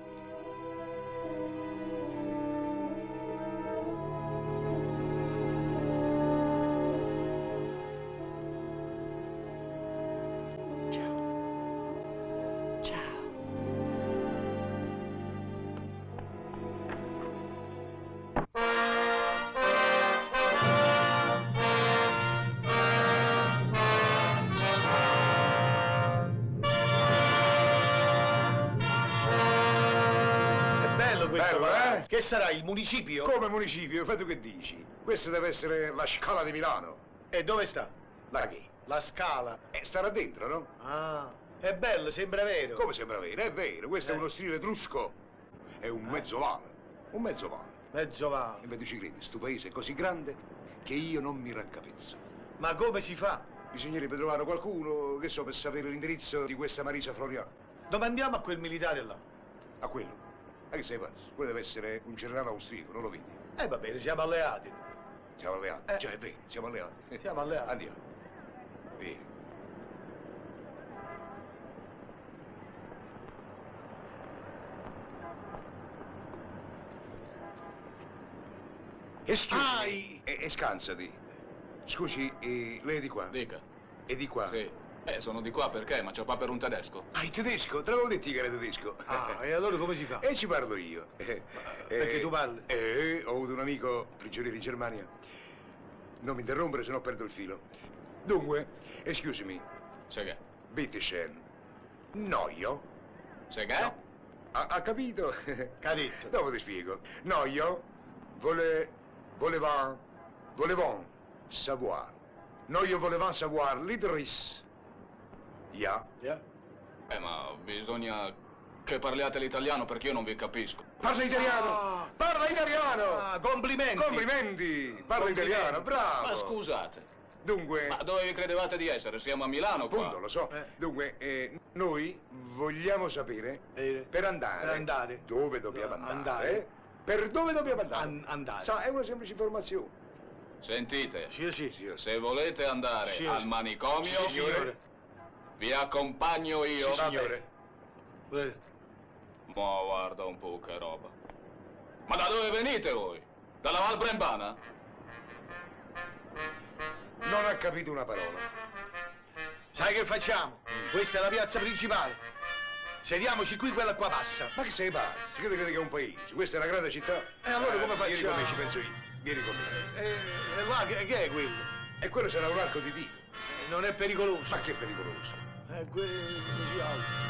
Che sarà, il municipio? Come municipio? Fai tu che dici? Questo deve essere la Scala di Milano. E dove sta? La che? La Scala. Starà dentro, no? Ah, è bello, sembra vero. Come sembra vero? È vero, questo è uno stile etrusco. È un mezzovano. Un mezzovano. Mezzovano. E tu ci credi, sto paese è così grande che io non mi raccapezzo. Ma come si fa? Bisognerebbe trovare qualcuno, che so, per sapere l'indirizzo di questa Marisa Floriano. Domandiamo a quel militare là. A quello? Ma che sei pazzo? Quello deve essere un generale austriaco, non lo vedi? Va bene, siamo alleati. Siamo alleati? Già, è vero, siamo alleati. Siamo alleati. Andiamo. Vieni. E scansati. Scusi, lei è di qua? Dica. È di qua? Sì. Sono di qua perché? Ma c'ho qua per un tedesco. Ah, il tedesco? Te l'avevo detto che era tedesco. Ah, e allora come si fa? E ci parlo io. Perché tu parli? Ho avuto un amico prigioniero in Germania. Non mi interrompere, sennò perdo il filo. Dunque, excuse me. Sai che? Bitte schön. Noio. Sai che? No. Ha capito? Capito. Dopo ti spiego. Noio volevamo savoir. Noio volevamo savoir l'Idris. Yeah. Ma bisogna che parliate l'italiano perché io non vi capisco. Parla italiano! Parla italiano! Ah, complimenti! Complimenti! Parla italiano, bravo! Ma scusate. Dunque... Ma dove vi credevate di essere? Siamo a Milano qua. Appunto, lo so. Dunque, noi vogliamo sapere per andare dove dobbiamo andare. Per dove dobbiamo andare? Andare. Sa, è una semplice informazione. Sentite. Sì. Se volete andare al manicomio, signore. Vi accompagno io. Sì, signore. Ma guarda un po' che roba. Ma da dove venite voi? Dalla Val Brembana? Non ha capito una parola. Sai che facciamo? Questa è la piazza principale. Sediamoci qui, quella qua passa. Ma che sei pazzo? Che credi che è un paese? Questa è una grande città. E allora come facciamo? Vieni con me, ci penso io. Vieni con me. E là, che è quello? E quello sarà un arco di Tito. Non è pericoloso. Ma che pericoloso? È quello così alto.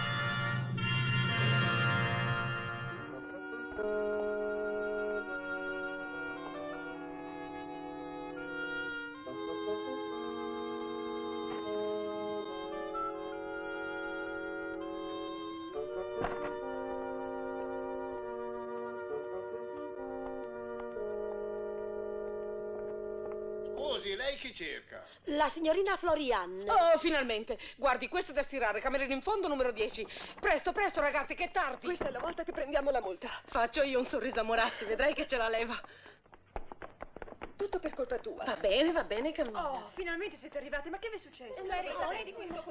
Scusi, lei chi cerca? La signorina Florian. Oh, finalmente. Guardi, questo è da stirare, camerino in fondo, numero 10. Presto, presto, ragazzi, che è tardi. Questa è la volta che prendiamo la multa. Faccio io un sorriso a Moratti, vedrai che ce la leva. Tutto per colpa tua. Va bene, Cammina. Oh, finalmente siete arrivati, ma che vi è successo? Lei di questo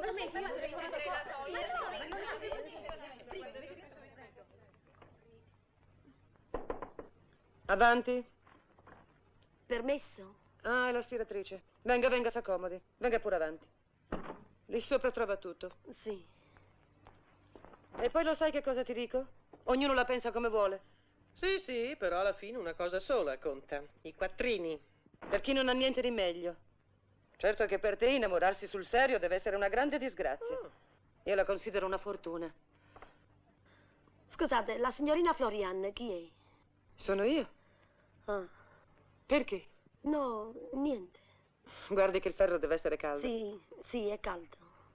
Avanti. Permesso? Ah, è la stiratrice. Venga, venga, s'accomodi. Venga pure avanti. Lì sopra trova tutto. Sì. E poi lo sai che cosa ti dico? Ognuno la pensa come vuole. Sì, però alla fine una cosa sola conta. I quattrini. Per chi non ha niente di meglio. Certo che per te innamorarsi sul serio deve essere una grande disgrazia. Io la considero una fortuna. Scusate, la signorina Florian chi è? Sono io. Ah. Perché? No, niente. Guardi che il ferro deve essere caldo. Sì, è caldo.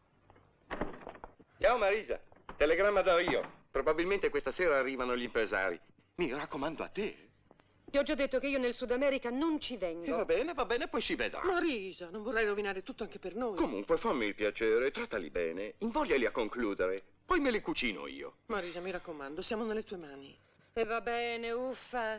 Ciao Marisa, telegramma da Rio. Probabilmente questa sera arrivano gli impresari. Mi raccomando a te. Ti ho già detto che io nel Sud America non ci vengo. Va bene, poi si vedrà. Marisa, non vorrei rovinare tutto anche per noi. Comunque fammi il piacere, trattali bene, invogliali a concludere, poi me li cucino io. Marisa, mi raccomando, siamo nelle tue mani. E va bene, uffa.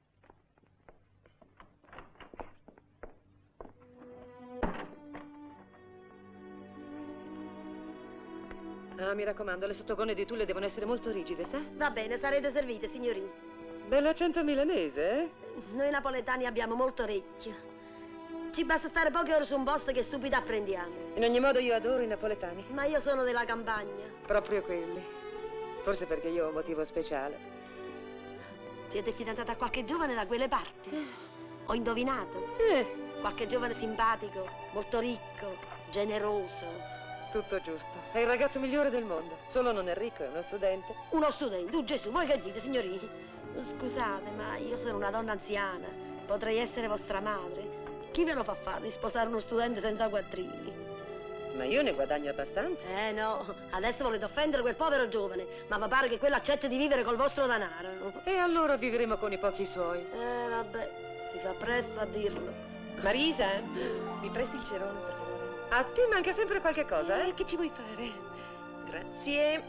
Ah, mi raccomando, le sottogone di tulle devono essere molto rigide, sa? Va bene, sarete servite, signorina. Bell'accento milanese, eh? Noi napoletani abbiamo molto orecchio. Ci basta stare poche ore su un posto che subito apprendiamo. In ogni modo io adoro i napoletani. Ma io sono della campagna. Proprio quelli. Forse perché io ho un motivo speciale. Siete fidanzata a qualche giovane da quelle parti? Ho indovinato. Qualche giovane simpatico, molto ricco, generoso. Tutto giusto. È il ragazzo migliore del mondo. Solo non è ricco, è uno studente. Uno studente? Tu Gesù, voi che dite, signorini? Scusate, ma io sono una donna anziana. Potrei essere vostra madre. Chi ve lo fa fare di sposare uno studente senza quattrini? Ma io ne guadagno abbastanza. No, adesso volete offendere quel povero giovane, ma mi pare che quello accetti di vivere col vostro denaro. E allora vivremo con i pochi suoi. Vabbè, si fa presto a dirlo. Marisa, mi presti il cerone, per favore? A te manca sempre qualche cosa, eh? Che ci vuoi fare? Grazie.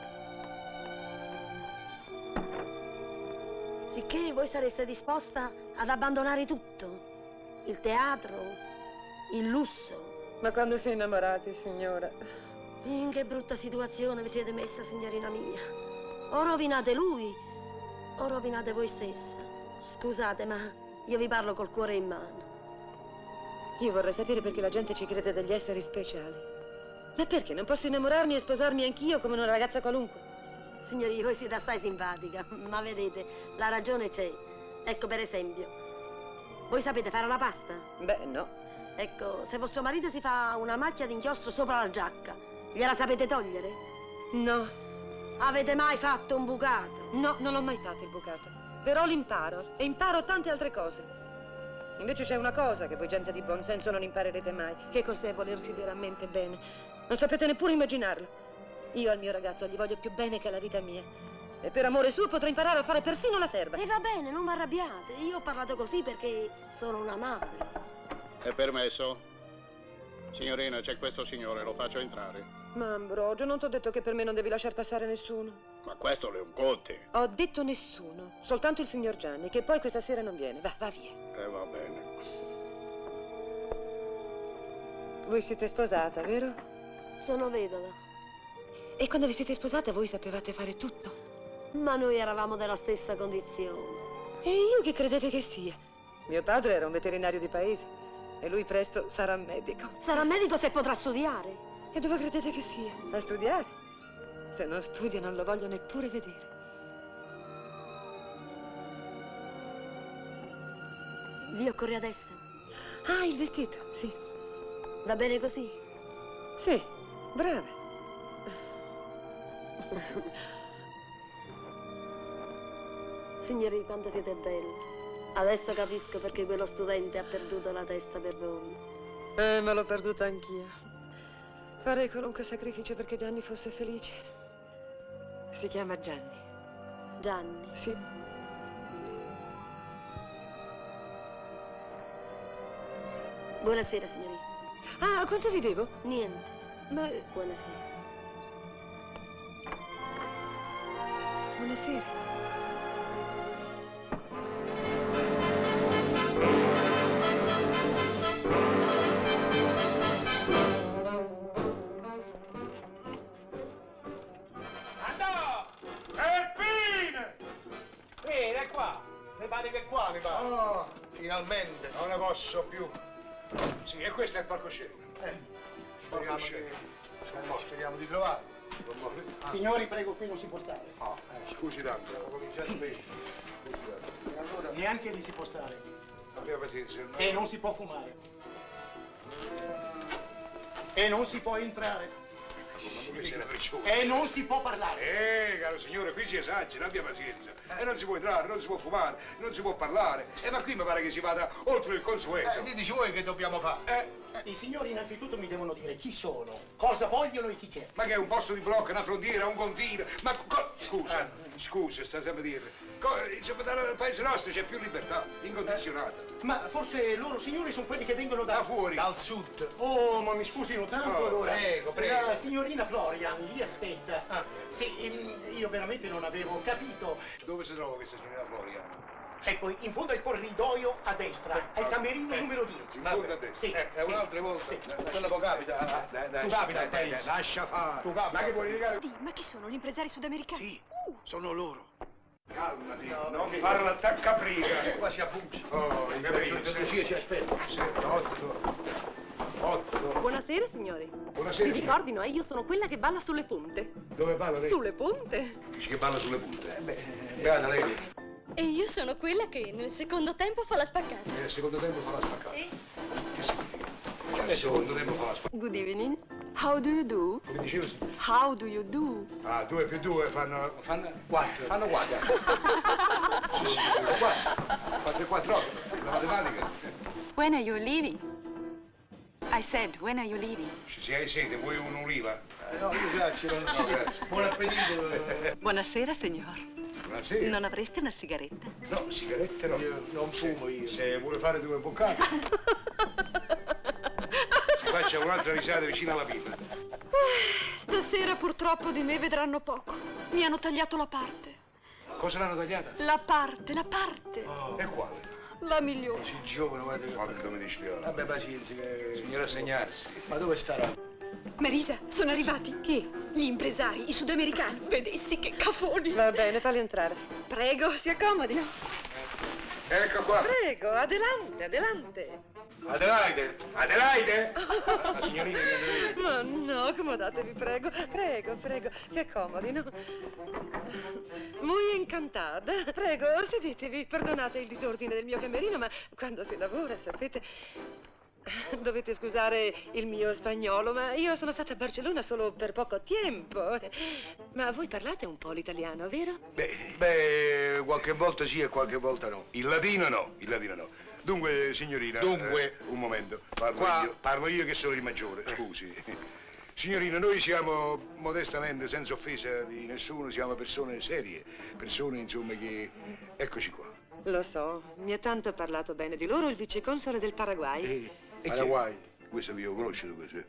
Sicché voi sareste disposta ad abbandonare tutto? Il teatro, il lusso. Ma quando si è innamorati, signora? In che brutta situazione vi siete messa, signorina mia. O rovinate lui, o rovinate voi stessa. Scusate, ma io vi parlo col cuore in mano. Io vorrei sapere perché la gente ci crede degli esseri speciali. Ma perché non posso innamorarmi e sposarmi anch'io come una ragazza qualunque? Signorina, voi siete assai simpatica, ma vedete, la ragione c'è. Ecco, per esempio, voi sapete fare la pasta? Beh, no. Ecco, se vostro marito si fa una macchia d'inchiostro sopra la giacca, gliela sapete togliere? No. Avete mai fatto un bucato? No, non l'ho mai fatto il bucato. Però l'imparo, e imparo tante altre cose. Invece c'è una cosa che voi gente di buon senso non imparerete mai, che cos'è volersi veramente bene. Non sapete neppure immaginarlo. Io al mio ragazzo gli voglio più bene che alla vita mia. E per amore suo potrò imparare a fare persino la serva. E va bene, non vi arrabbiate. Io ho parlato così perché sono una madre. È permesso? Signorina, c'è questo signore, lo faccio entrare. Ma Ambrogio, non t'ho detto che per me non devi lasciar passare nessuno. Ma questo è un conte. Ho detto nessuno, soltanto il signor Gianni, che poi questa sera non viene. Va via. Va bene. Voi siete sposata, vero? Sono vedova. E quando vi siete sposata voi sapevate fare tutto? Ma noi eravamo della stessa condizione. E io che credete che sia? Mio padre era un veterinario di paese. E lui presto sarà medico. Sarà medico se potrà studiare. E dove credete che sia? A studiare? Se non studia non lo voglio neppure vedere. Vi occorre adesso? Ah, il vestito, sì. Va bene così? Sì, brava. Signori, quanto siete belli. Adesso capisco perché quello studente ha perduto la testa per voi. Ma l'ho perduta anch'io. Farei qualunque sacrificio perché Gianni fosse felice. Si chiama Gianni. Gianni? Sì. Buonasera, signorina. Ah, quanto vi devo? Niente. Ma... Buonasera. Buonasera. Che qua mi pare. Oh, Finalmente. non ne posso più. Sì, e questo è il palcoscenico. Speriamo di trovare. Signori, prego, qui non si può stare. Scusi tanto. Ho cominciato bene. Allora, neanche lì si può stare. Abbia pazienza. E non si può fumare. E non si può entrare. E non si può parlare. Caro signore, qui si esagera, abbia pazienza. E non si può entrare, non si può fumare, non si può parlare. Ma qui mi pare che si vada oltre il consueto. Dici voi che dobbiamo fare? I signori innanzitutto mi devono dire chi sono, cosa vogliono e chi c'è. Ma che è un posto di blocco, una frontiera, un confine? Ma scusa, sta sempre a dire. Insomma, dal paese nostro c'è più libertà, incondizionata. Ma forse loro signori sono quelli che vengono da fuori. Dal sud. Oh, ma mi scusino tanto allora. Prego. La signorina Florian li aspetta. Sì, io veramente non avevo capito. Dove si trova questa signora Florian? Ecco, in fondo al corridoio a destra, al camerino numero 10. In fondo a destra? Sì. È un'altra volta. Quello può capita. Tu capita al paese. Lascia fare. Tu capita. Ma che vuoi dire? Ma chi sono? Gli impresari sudamericani? Sì, sono loro. Calmati, non fare l'attaccabriga. Qua si abbuccia. Oh, i capricci di Lucia ci aspetta. 7, 8. Buonasera, signori. Buonasera. Si ricordino, io sono quella che balla sulle punte. Dove balla lei? Sulle punte? Dici che balla sulle punte? Beata lei. E io sono quella che nel secondo tempo fa la spaccata. Nel secondo tempo fa la spaccata. Sì. Che significa? Nel secondo tempo fa la spaccata. Good evening. How do you do? Come dicevo? How do you do? 2 più 2 fanno 4. Fanno 4. Sì, 4. 4 e 4, 8. La matematica. When are you leaving? I said, when are you leaving? Se hai sete, vuoi un'oliva? No, io grazie. No, grazie. Buon appetito. Buonasera, signor. Buonasera. Non avreste una sigaretta? No, sigarette no. Io non fumo io. Se vuole fare 2 boccate. Si faccia un'altra risata vicino alla pipa. Stasera purtroppo di me vedranno poco. Mi hanno tagliato la parte. Cosa l'hanno tagliata? La parte. E quale? La migliore. Così giovane, guarda che... Quanto mi dispiace. Vabbè, pazienza. Signora segnarsi. Ma dove starà? Marisa, sono arrivati. Chi? Gli impresari, i sudamericani. Vedessi che cafoni. Va bene, falli entrare. Prego, si accomodino. Ecco qua. Prego, adelante. Adelaide. Adelaide? La signorina di Ma no, accomodatevi, prego, si accomodino. Muy encantada. Prego, sedetevi, perdonate il disordine del mio camerino, ma quando si lavora, sapete... Dovete scusare il mio spagnolo, ma io sono stata a Barcellona solo per poco tempo. Ma voi parlate un po' l'italiano, vero? Beh, qualche volta sì e qualche volta no. Il latino no. Dunque, signorina... un momento, parlo io che sono il maggiore, scusi. Signorina, noi siamo, modestamente, senza offesa di nessuno, siamo persone serie, persone, insomma, che... Eccoci qua. Lo so, mi ha tanto parlato bene di loro il viceconsole del Paraguay. Paraguay? Questo vi ho conosciuto, questo?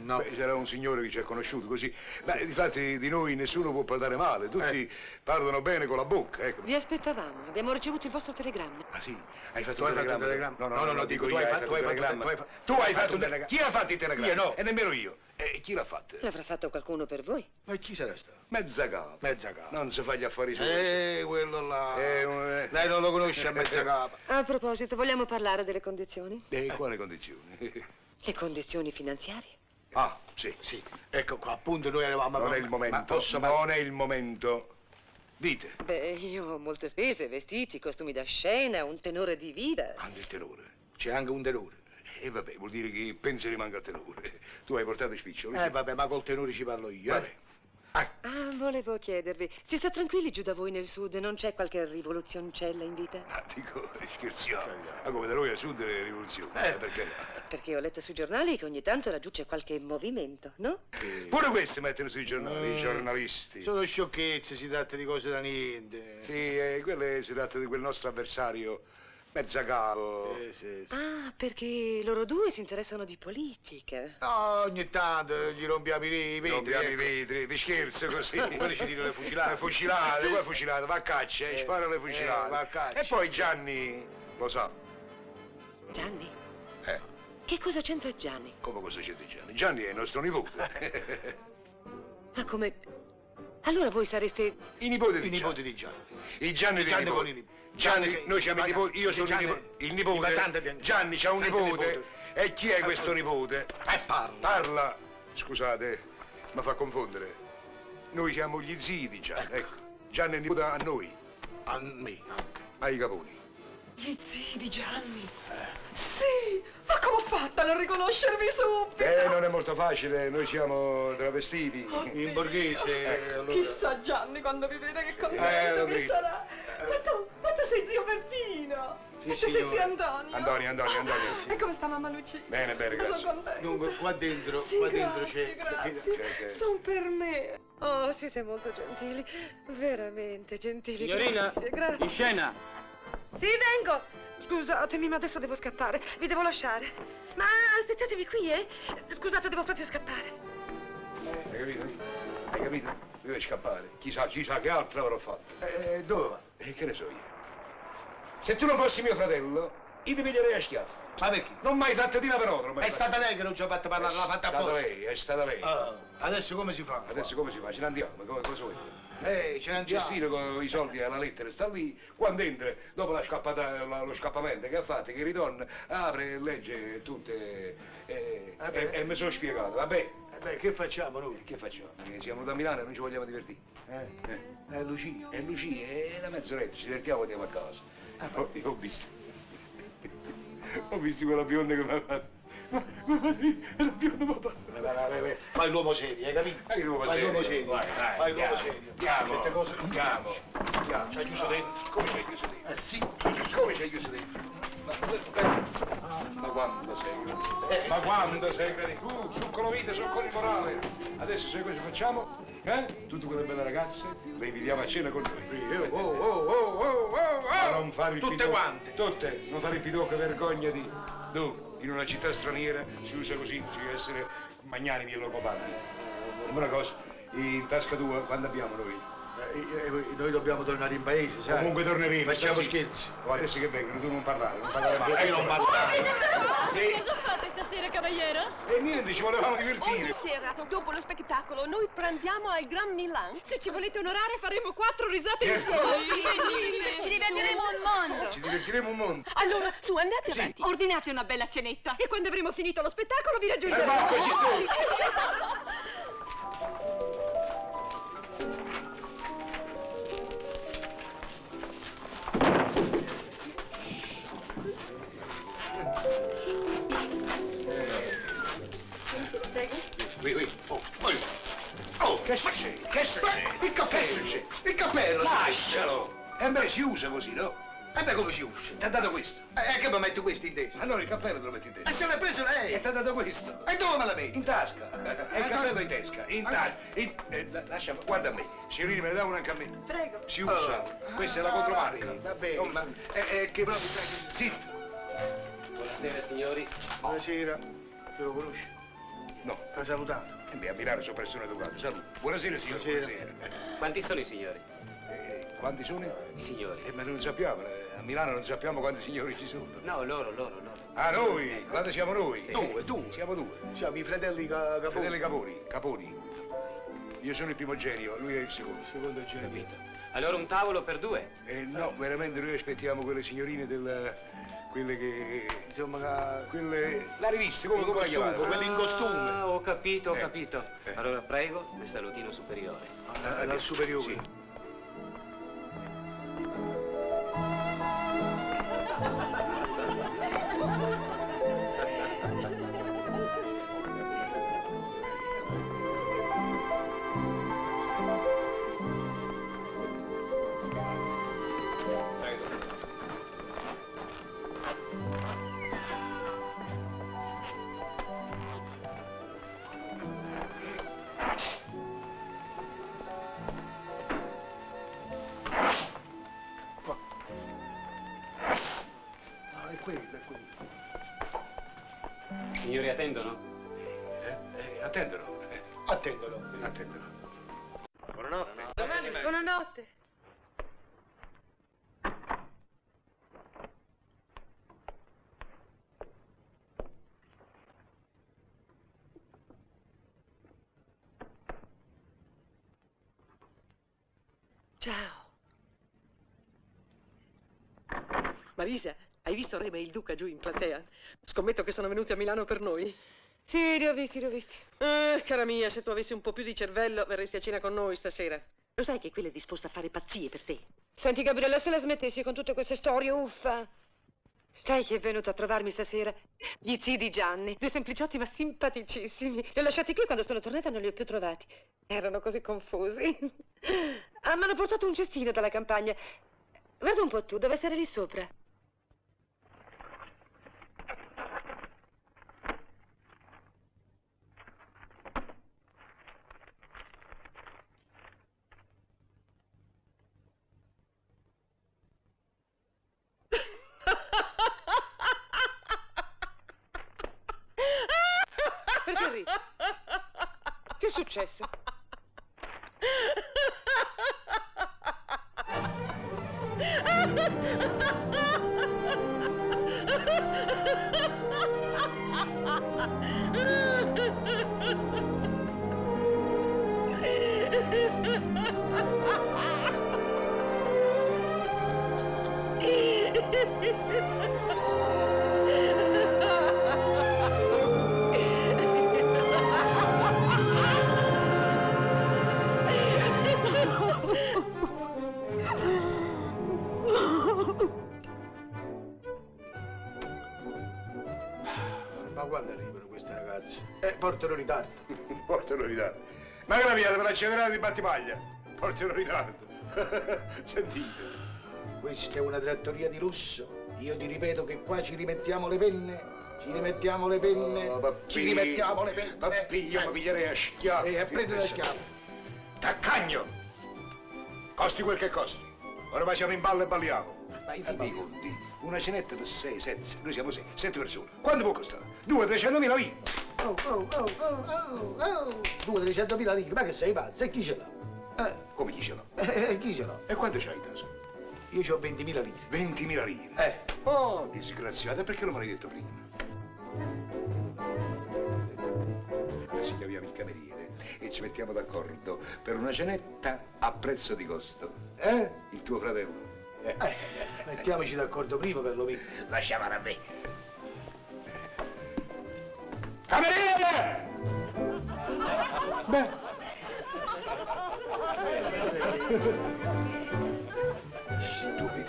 No. Beh, c'era un signore che ci ha conosciuto così. Beh, difatti di noi nessuno può parlare male, tutti parlano bene con la bocca, ecco. Vi aspettavamo, abbiamo ricevuto il vostro telegramma. Ah sì? Hai fatto Tu un hai fatto telegramma? un telegramma? No, dico tu io, hai hai fatto fatto un telegramma. Tu hai fatto un telegramma. Chi ha fatto il telegramma? Io no. E nemmeno io. E chi l'ha fatto? L'avrà fatto qualcuno per voi. Ma chi sarà stato? Mezzacapa. Mezzacapa. Non si fa gli affari suoi. Quello là. Lei non lo conosce a Mezzacapa. A proposito, vogliamo parlare delle condizioni? Quali condizioni? Le condizioni finanziarie? Ah, sì. Ecco qua, appunto noi eravamo... Non è il momento. Non è il momento. Dite. Beh, io ho molte spese, vestiti, costumi da scena, un tenore di vita. Anche il tenore. C'è anche un tenore. E vabbè, vuol dire che pensi rimanga al tenore. Tu hai portato i spiccioli? Vabbè, ma col tenore ci parlo io. Vabbè. Ah, volevo chiedervi, si sta tranquilli giù da voi nel sud? Non c'è qualche rivoluzioncella in vita? Ah, dico, scherziamo. Ma come da noi a sud è rivoluzione, perché no? Perché ho letto sui giornali che ogni tanto laggiù c'è qualche movimento, no? Pure questi mettono sui giornali, i giornalisti. Sono sciocchezze, si tratta di cose da niente. Sì, quelle si tratta di quel nostro avversario Mezzacapa. Sì. Ah, perché loro due si interessano di politica. No, ogni tanto gli rompiamo i vetri. Rompiamo i vetri, vi scherzo così. Quelli ci tirano le fucilate. Le fucilate, poi fucilate, va a caccia, spara le fucilate. Va a caccia. E poi Gianni lo sa. Gianni? Che cosa c'entra Gianni? Come cosa c'entra Gianni? Gianni è il nostro nipote. Ma come... Allora voi sareste... I nipoti di Gianni. Il Gianni dei nipoti. Gianni, noi siamo i nipoti, io sono il nipote. Gianni c'ha un nipote. E chi è questo nipote? Parla. Scusate, mi fa confondere. Noi siamo gli zii di Gianni, ecco. Gianni è nipote a noi. A me. Ai Caponi. Gli zii di Gianni. Sì, ma come ho fatto a non riconoscervi subito? Non è molto facile, noi siamo travestiti. In borghese. Allora. Chissà Gianni quando vi vede che contento che sarà. Ma tu sei zio Peppino. Sì, e tu sei zio Antonio. Antonio. E come sta mamma Lucia? Bene, grazie. Sono contenta. Dunque, qua dentro c'è... Grazie. Sono per me. Oh, siete molto gentili, veramente gentili. Signorina, grazie. in scena. Sì, vengo. Scusatemi, ma adesso devo scappare. Vi devo lasciare. Ma aspettatemi qui, Scusate, devo proprio scappare. Hai capito? Deve scappare. Chissà che altro avrò fatto. Dove va? Che ne so io. Se tu non fossi mio fratello, io ti piglierei a schiaffi. Ma perché? Non mai fatto di una parola. È stata lei che non ci ha fatto parlare, l'ha fatta apposta. È stata lei. Adesso come si fa? Adesso come si fa? Ce ne andiamo, cosa vuoi? Ce ne andiamo. Cestino con i soldi alla lettera sta lì, quando entra, dopo lo scappamento che ha fatto, che ritorna, apre e legge tutte e mi sono spiegato, vabbè. Che facciamo noi? Che facciamo? Siamo da Milano e non ci vogliamo divertire. Lucia. È Lucia, è una mezz'oretta, ci divertiamo e andiamo a casa. Io ho visto quella bionda che mi ha fatto. Ma la bionda mi ha fatto. Fai l'uomo serio, hai capito? Fai l'uomo serio. Fai l'uomo serio. Andiamo. Certe cose. Andiamo. Ci hai chiuso dentro. Come ci hai chiuso dentro? Sì. Come ci hai chiuso dentro? Ma quando sei? Ma quando sei? Tu, su con la vita, su con il morale. Adesso sai cosa facciamo? Tutte quelle belle ragazze le invitiamo a cena con noi. Ma non fare il Tutte pidocco. quante? Tutte. Non fare il pidocco, vergognati. Tu, in una città straniera si usa così, si deve essere magnanimi e loro padri. Dimmi una cosa, in tasca tua quando abbiamo noi? Noi dobbiamo tornare in paese, sai? Comunque torneremo. Facciamo scherzi. Adesso che vengono, tu non parlare mai. Io non parlare. Sì. Cosa fate stasera, cavaliere? E niente, ci volevamo divertire. Ogni sera, dopo lo spettacolo, noi pranziamo al Grand Milan. Se ci volete onorare, faremo 4 risate insieme. Ci divertiremo un mondo. Ci divertiremo un mondo. Allora, su, andate avanti. Ordinate una bella cenetta. E quando avremo finito lo spettacolo vi raggiungeremo. Marco, ci sto. Che succede? Che succede? Il cappello! Il cappello! Lascialo! Si usa così, no? Come si usa? Ti ha dato questo? Che mi metto questo in testa? Allora il cappello te lo metti in testa. Se l'ha preso lei! E ti ha dato questo? E dove me la metti? In tasca. E il cappello in tasca. In tasca. Lascia, guarda a me. Signorina, me ne dà una anche a me. Prego. Si usa. Questa è la contromarca. Va bene, ma che proprio sai... Zitto. Buonasera, signori. Buonasera. Te lo conosci? No. Ha salutato. A Milano sono persone educate. Saluto. Buonasera, signore. Buonasera. Quanti sono i signori? Quanti sono? I signori. Ma non sappiamo. A Milano non sappiamo quanti signori ci sono. No, loro. Ah, noi? Quanti siamo noi? Sì. Due. Siamo due. Siamo i fratelli Caponi. Fratelli Caponi. Io sono il primogenio, lui è il secondo. Secondo genio. Allora un tavolo per due? No, veramente noi aspettiamo quelle signorine quelle che... insomma, quelle... la rivista, come la chiamate? Quelle in costume. Ah, ho capito. Allora prego, il salutino superiore. Dal superiore. Sì. Signori attendono? Attendono. Buonanotte. Buonanotte. Ciao. Marisa, hai visto Rema e il Duca giù in platea? Scommetto che sono venuti a Milano per noi. Sì, li ho visti. Cara mia, se tu avessi un po' più di cervello, verresti a cena con noi stasera. Lo sai che quella è disposta a fare pazzie per te? Senti, Gabriella, se la smettessi con tutte queste storie, uffa. Sai chi è venuto a trovarmi stasera? Gli zii di Gianni, due sempliciotti ma simpaticissimi. Li ho lasciati qui, quando sono tornata non li ho più trovati. Erano così confusi. Ah, mi hanno portato un cestino dalla campagna. Guarda un po' tu, deve essere lì sopra. Perché ridi? Che è successo? Ma quando arrivano queste ragazze? Portano ritardo. Portano ritardo. Ma che la via per la generale di Battipaglia? Portano ritardo. Sentite. Questa è una trattoria di lusso. Io ti ripeto che qua ci rimettiamo le penne. Ci rimettiamo le penne. Ci rimettiamo le penne. Pappiglio, mi piglierei a schiaffi. E prendere a schiaffi. Taccagno! Costi quel che costi. Ora facciamo in ballo e balliamo. Ma i conti. Una cenetta per 6, 7, noi siamo 6, 7 persone. Quanto può costare? 200-300.000 lire. 200-300.000 lire, ma che sei pazzo? E chi ce l'ha? Come chi ce l'ha? Chi ce l'ha? E quanto c'hai in tasca? Io ho 20.000 lire. 20.000 lire? Oh, disgraziato, perché non me l'hai detto prima? Adesso chiamiamo il cameriere e ci mettiamo d'accordo per una cenetta a prezzo di costo. Il tuo fratello? Mettiamoci d'accordo prima per lo meno. Lascia fare a me. Cameriere! Beh. Stupidi.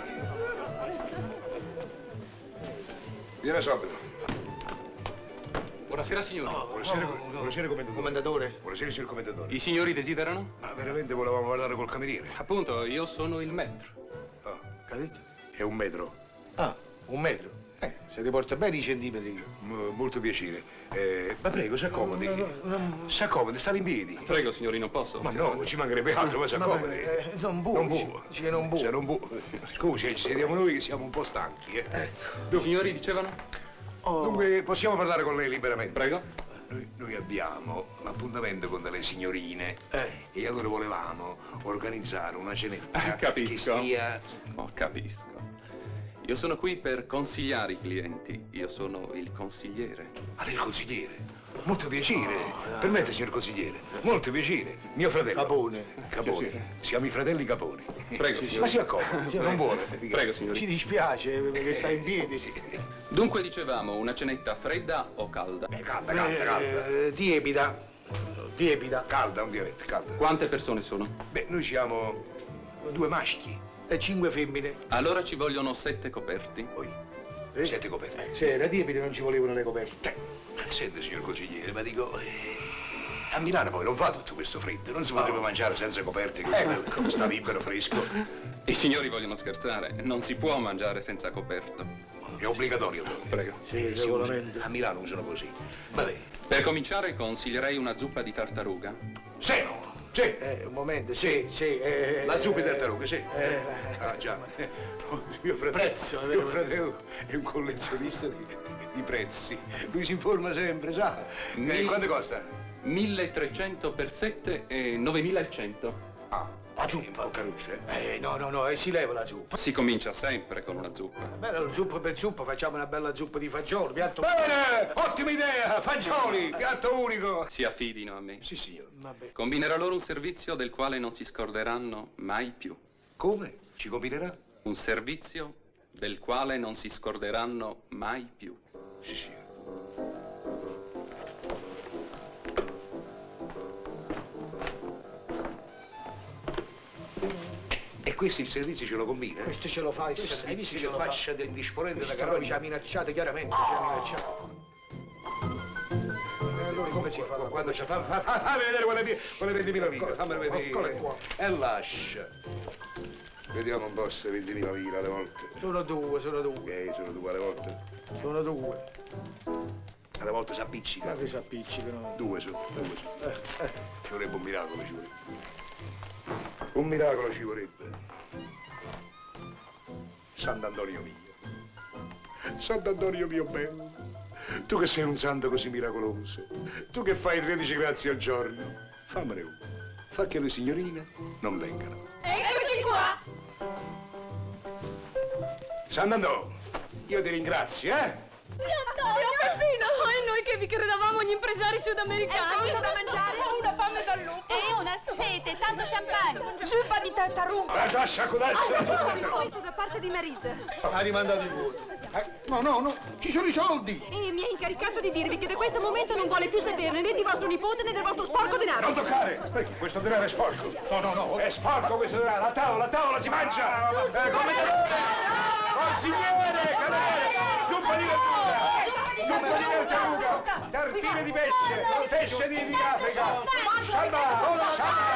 Vieni subito. Buonasera, signori. Buonasera, commendatore. Buonasera, signor commendatore. I signori desiderano? Ma veramente volevamo parlare col cameriere. Appunto, io sono il maître. Capito? È 1 metro. Ah, 1 metro. Se ti porta bene i centimetri. Molto piacere. Ma prego, si accomodi. Si accomodi, sta in piedi. Prego, signori, non posso. Ma no, ci mancherebbe altro, ma si accomodi. Non può. Se non può. Scusi, ci sediamo noi che siamo un po' stanchi. I signori dicevano? Dunque, possiamo parlare con lei liberamente? Prego. noi abbiamo l'appuntamento con delle signorine e allora volevamo organizzare una cenetta Capisco. che sia... Oh, capisco. Io sono qui per consigliare i clienti. Io sono il consigliere. Ah, lei è il consigliere? Molto piacere. Permette, signor consigliere. Molto piacere. Mio fratello. Capone. Capone. Siamo i fratelli Capone. Prego, signore. Ma si accomodi, non vuole. Prego, signore. Ci dispiace perché sta in piedi. Dunque dicevamo, una cenetta fredda o calda? Calda. Tiepida. Tiepida. Calda, un dialetto, calda. Quante persone sono? Beh, noi siamo 2 maschi. E 5 femmine. Allora ci vogliono 7 coperti. 7 coperti. Sì, era tiepida, non ci volevano le coperte. Senta, signor consigliere, ma dico... a Milano poi non va tutto questo freddo. Non si potrebbe mangiare senza coperte, come sta libero, fresco. I signori vogliono scherzare. Non si può mangiare senza coperto. È obbligatorio. Prego. Sì, sicuramente. A Milano usano così. Vabbè. Per cominciare consiglierei una zuppa di tartaruga. Sì. Sì. Un momento, sì. La zuppa di tartaruga, sì. Ah, già. Mio fratello è un collezionista di prezzi. Lui si informa sempre, sa. Quanto costa? 1300 per 7 e 9100. La zuppa? No, si leva la zuppa. Si comincia sempre con una zuppa. Beh, zuppa per zuppa, facciamo una bella zuppa di fagioli, piatto... Bene! Ottima idea! Fagioli! Piatto unico! Si affidino a me. Sì, signor. Vabbè. Combinerò loro un servizio del quale non si scorderanno mai più. Come? Ci combinerà? Un servizio del quale non si scorderanno mai più. Sì, signor. E questo il servizio ce lo combina? Questo ce lo fa il servizio. Hai visto che fascia dell'indisponente da Questo carogna? ci ha minacciato chiaramente, ci ha minacciato. E allora come si fa? Quando ci fa... Fammi vedere quelle 20.000 lire, fammi vedere. E lascia. Vediamo un po' se 20.000 lire alle volte. Sono due. Sono 2 alle volte. Sono 2. Alle volte si appiccica. Ma che si appiccicano? 2 su. Ci vorrebbe un miracolo, ci vorrebbe. Un miracolo ci vorrebbe. Sant'Antonio mio. Sant'Antonio mio bello. Tu che sei un santo così miracoloso. Tu che fai 13 grazie al giorno. Fammene uno. Fa che le signorine non vengano. Eccoci qua! Sant'Antonio, io ti ringrazio, Antonio, Peppino! E noi che vi credevamo gli impresari sudamericani! È pronto da mangiare? Ho una fame da lupo! E una sete, tanto champagne! Zuppa di tartaruga! Lascia Questo da parte di Marisa. Ha rimandato il voto. No, ci sono i soldi! E mi ha incaricato di dirvi che da questo momento non vuole più saperne né di vostro nipote né del vostro sporco denaro. Non toccare! Perché questo denaro è sporco? No. È sporco questo denaro! La tavola si mangia! Consigliere, cameriere! Zuppa di tartaruga! Tartine di pesce di Africa! Shabba!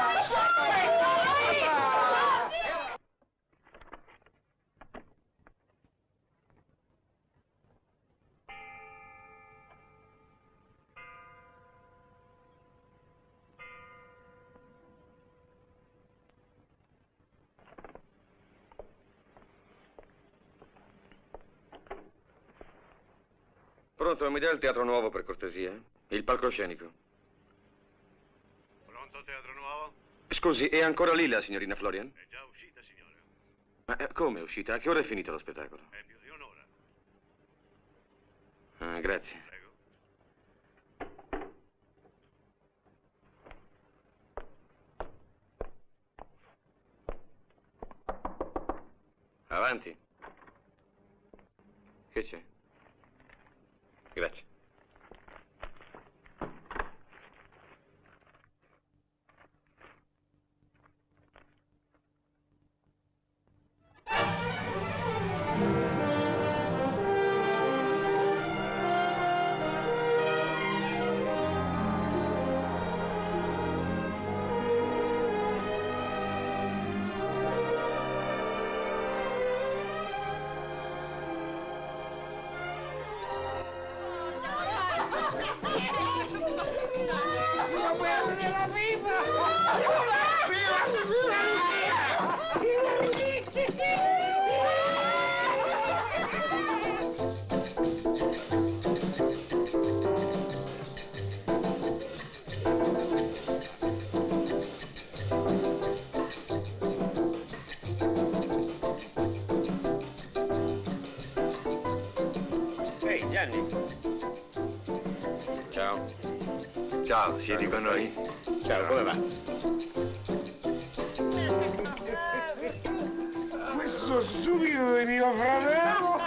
Pronto, mi dà il teatro nuovo per cortesia? Il palcoscenico. Pronto, teatro nuovo? Scusi, è ancora lì la signorina Florian? È già uscita, signore. Ma come è uscita? A che ora è finito lo spettacolo? È più di un'ora. Ah, grazie. Prego. Avanti. Che c'è? Grazie. Gianni. Ciao. Ciao, siete con noi? Ciao, come va? Questo stupido di mio fratello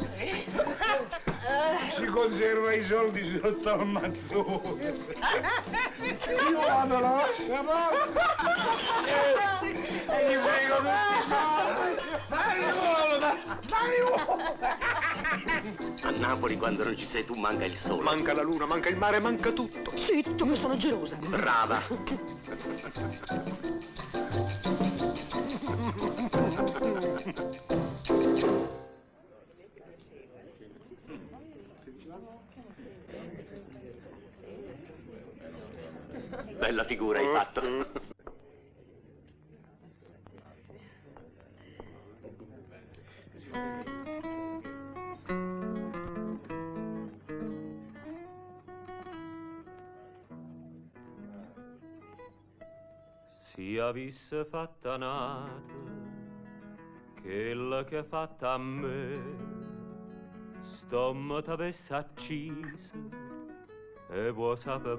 si conserva i soldi sotto al mattone. Io vado là, e gli frego tutti i soldi. A Napoli, quando non ci sei tu, manca il sole. Manca la luna, manca il mare, manca tutto. Zitto, che sono gelosa. Brava. Bella figura hai fatto. Si avesse fatta nata quella che ha fatta a me, stomma t'avesse accisa e vuoi sapere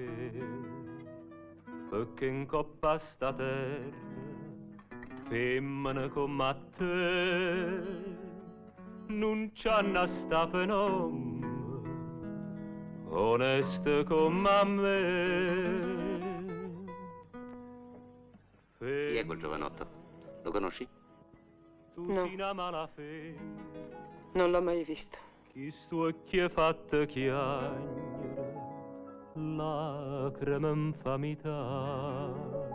perché in coppa sta terra femmina come te non c'hanno sta fenomeno onesta come me. Chi è quel giovanotto? Lo conosci? No. Non l'ho mai visto. Chi sto occhi è fatta chiagnere, lacrime infamità.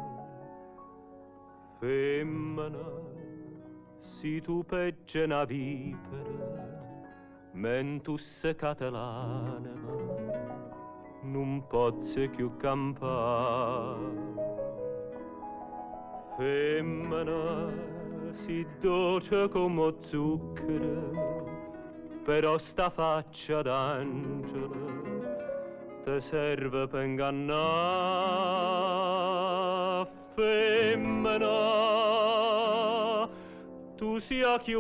Femmina, si tu pegge una vipera, men tu seccate l'anima, non pozze più campare. Femmina, si dolce come zucchero, però sta faccia d'angelo te serve per ingannare. Femmina, tu sia più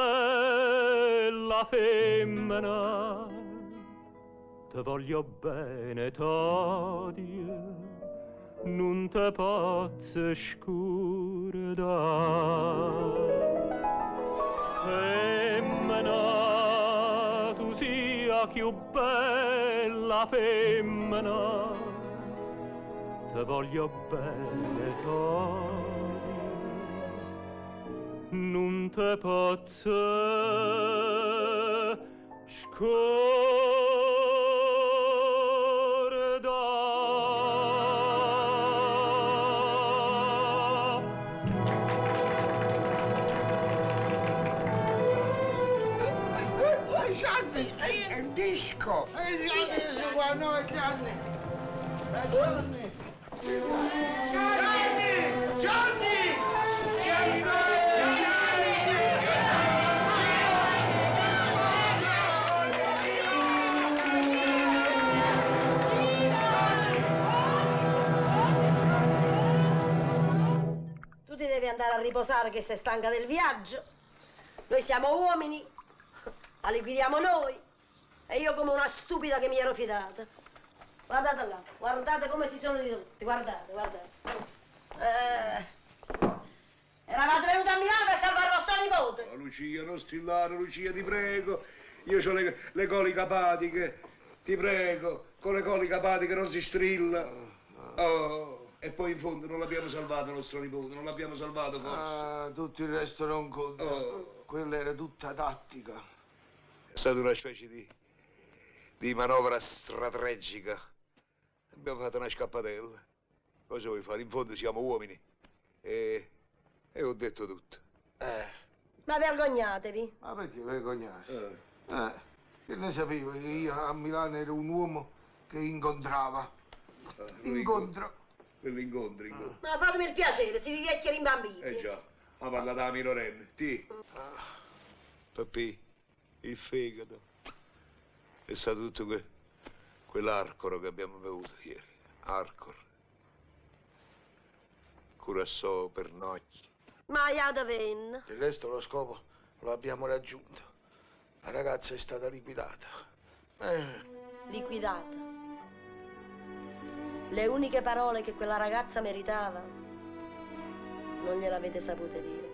bella femmina, te voglio bene t'odio, non te posso scordare. Femmina, tu sia più bella femmina, te voglio bene t'odio, non te posso scordare. Gianni, è un disco! Gianni, su qua, no, Gianni! Gianni! Gianni! Gianni! Tu ti devi andare a riposare che sei stanca del viaggio. Noi siamo uomini. La liquidiamo noi e io come una stupida che mi ero fidata. Guardate là, guardate come si sono ridotti, guardate, guardate. Eravate venuti a Milano per salvare il vostro nipote. Oh, Lucia, non strillare, Lucia, ti prego. Io ho le coliche apatiche, ti prego. Con le coliche apatiche non si strilla. Oh, e poi in fondo non l'abbiamo salvato il nostro nipote, non l'abbiamo salvato forse. Ah, tutto il resto non conta. Quella era tutta tattica. È stata una specie di manovra strategica. Abbiamo fatto una scappatella. Cosa vuoi fare? In fondo siamo uomini. E ho detto tutto. Ma vergognatevi. Ma perché vergognarsi? Che ne sapevo che io a Milano ero un uomo che incontrava. Incontro. Quell'incontro. Ma fatemi il piacere, si vecchi rimbambiti. Già, ma parla da minorenne. Ti. Papì. Il fegato. È stato tutto quell'arcoro che abbiamo bevuto ieri. Arcor. Curassò, pernocchi. Ma da ven. Del resto lo scopo lo abbiamo raggiunto. La ragazza è stata liquidata. Liquidata. Le uniche parole che quella ragazza meritava non gliel'avete sapute dire.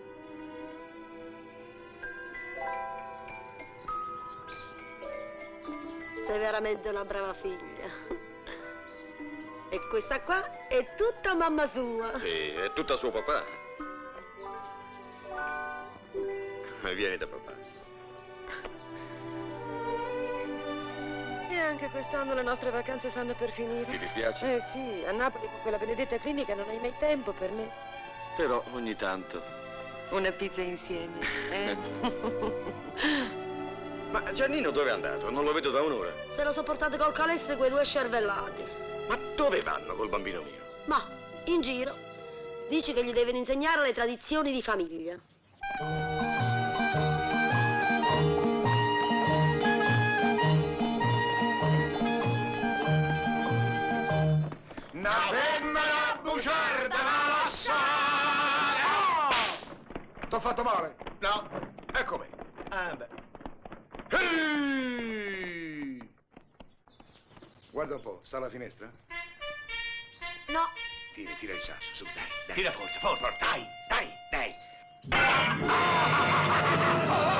Sei veramente una brava figlia. E questa qua è tutta mamma sua. Sì, è tutta suo papà. Vieni da papà. E anche quest'anno le nostre vacanze stanno per finire. Ti dispiace? Eh sì, a Napoli con quella benedetta clinica non hai mai tempo per me. Però ogni tanto. Una pizza insieme, eh? Ma Giannino dove è andato? Non lo vedo da un'ora. Se lo sopportate col calesse quei due scervellati. Ma dove vanno col bambino mio? Ma, in giro. Dici che gli devono insegnare le tradizioni di famiglia. Una femmina bugiarda la lasciare! No! T'ho fatto male? No. Eccomi. Ah, beh. Ehi! Guarda un po', sta alla finestra? No. Tira il sasso, su, dai. Tira forte, forte, dai, dai, dai.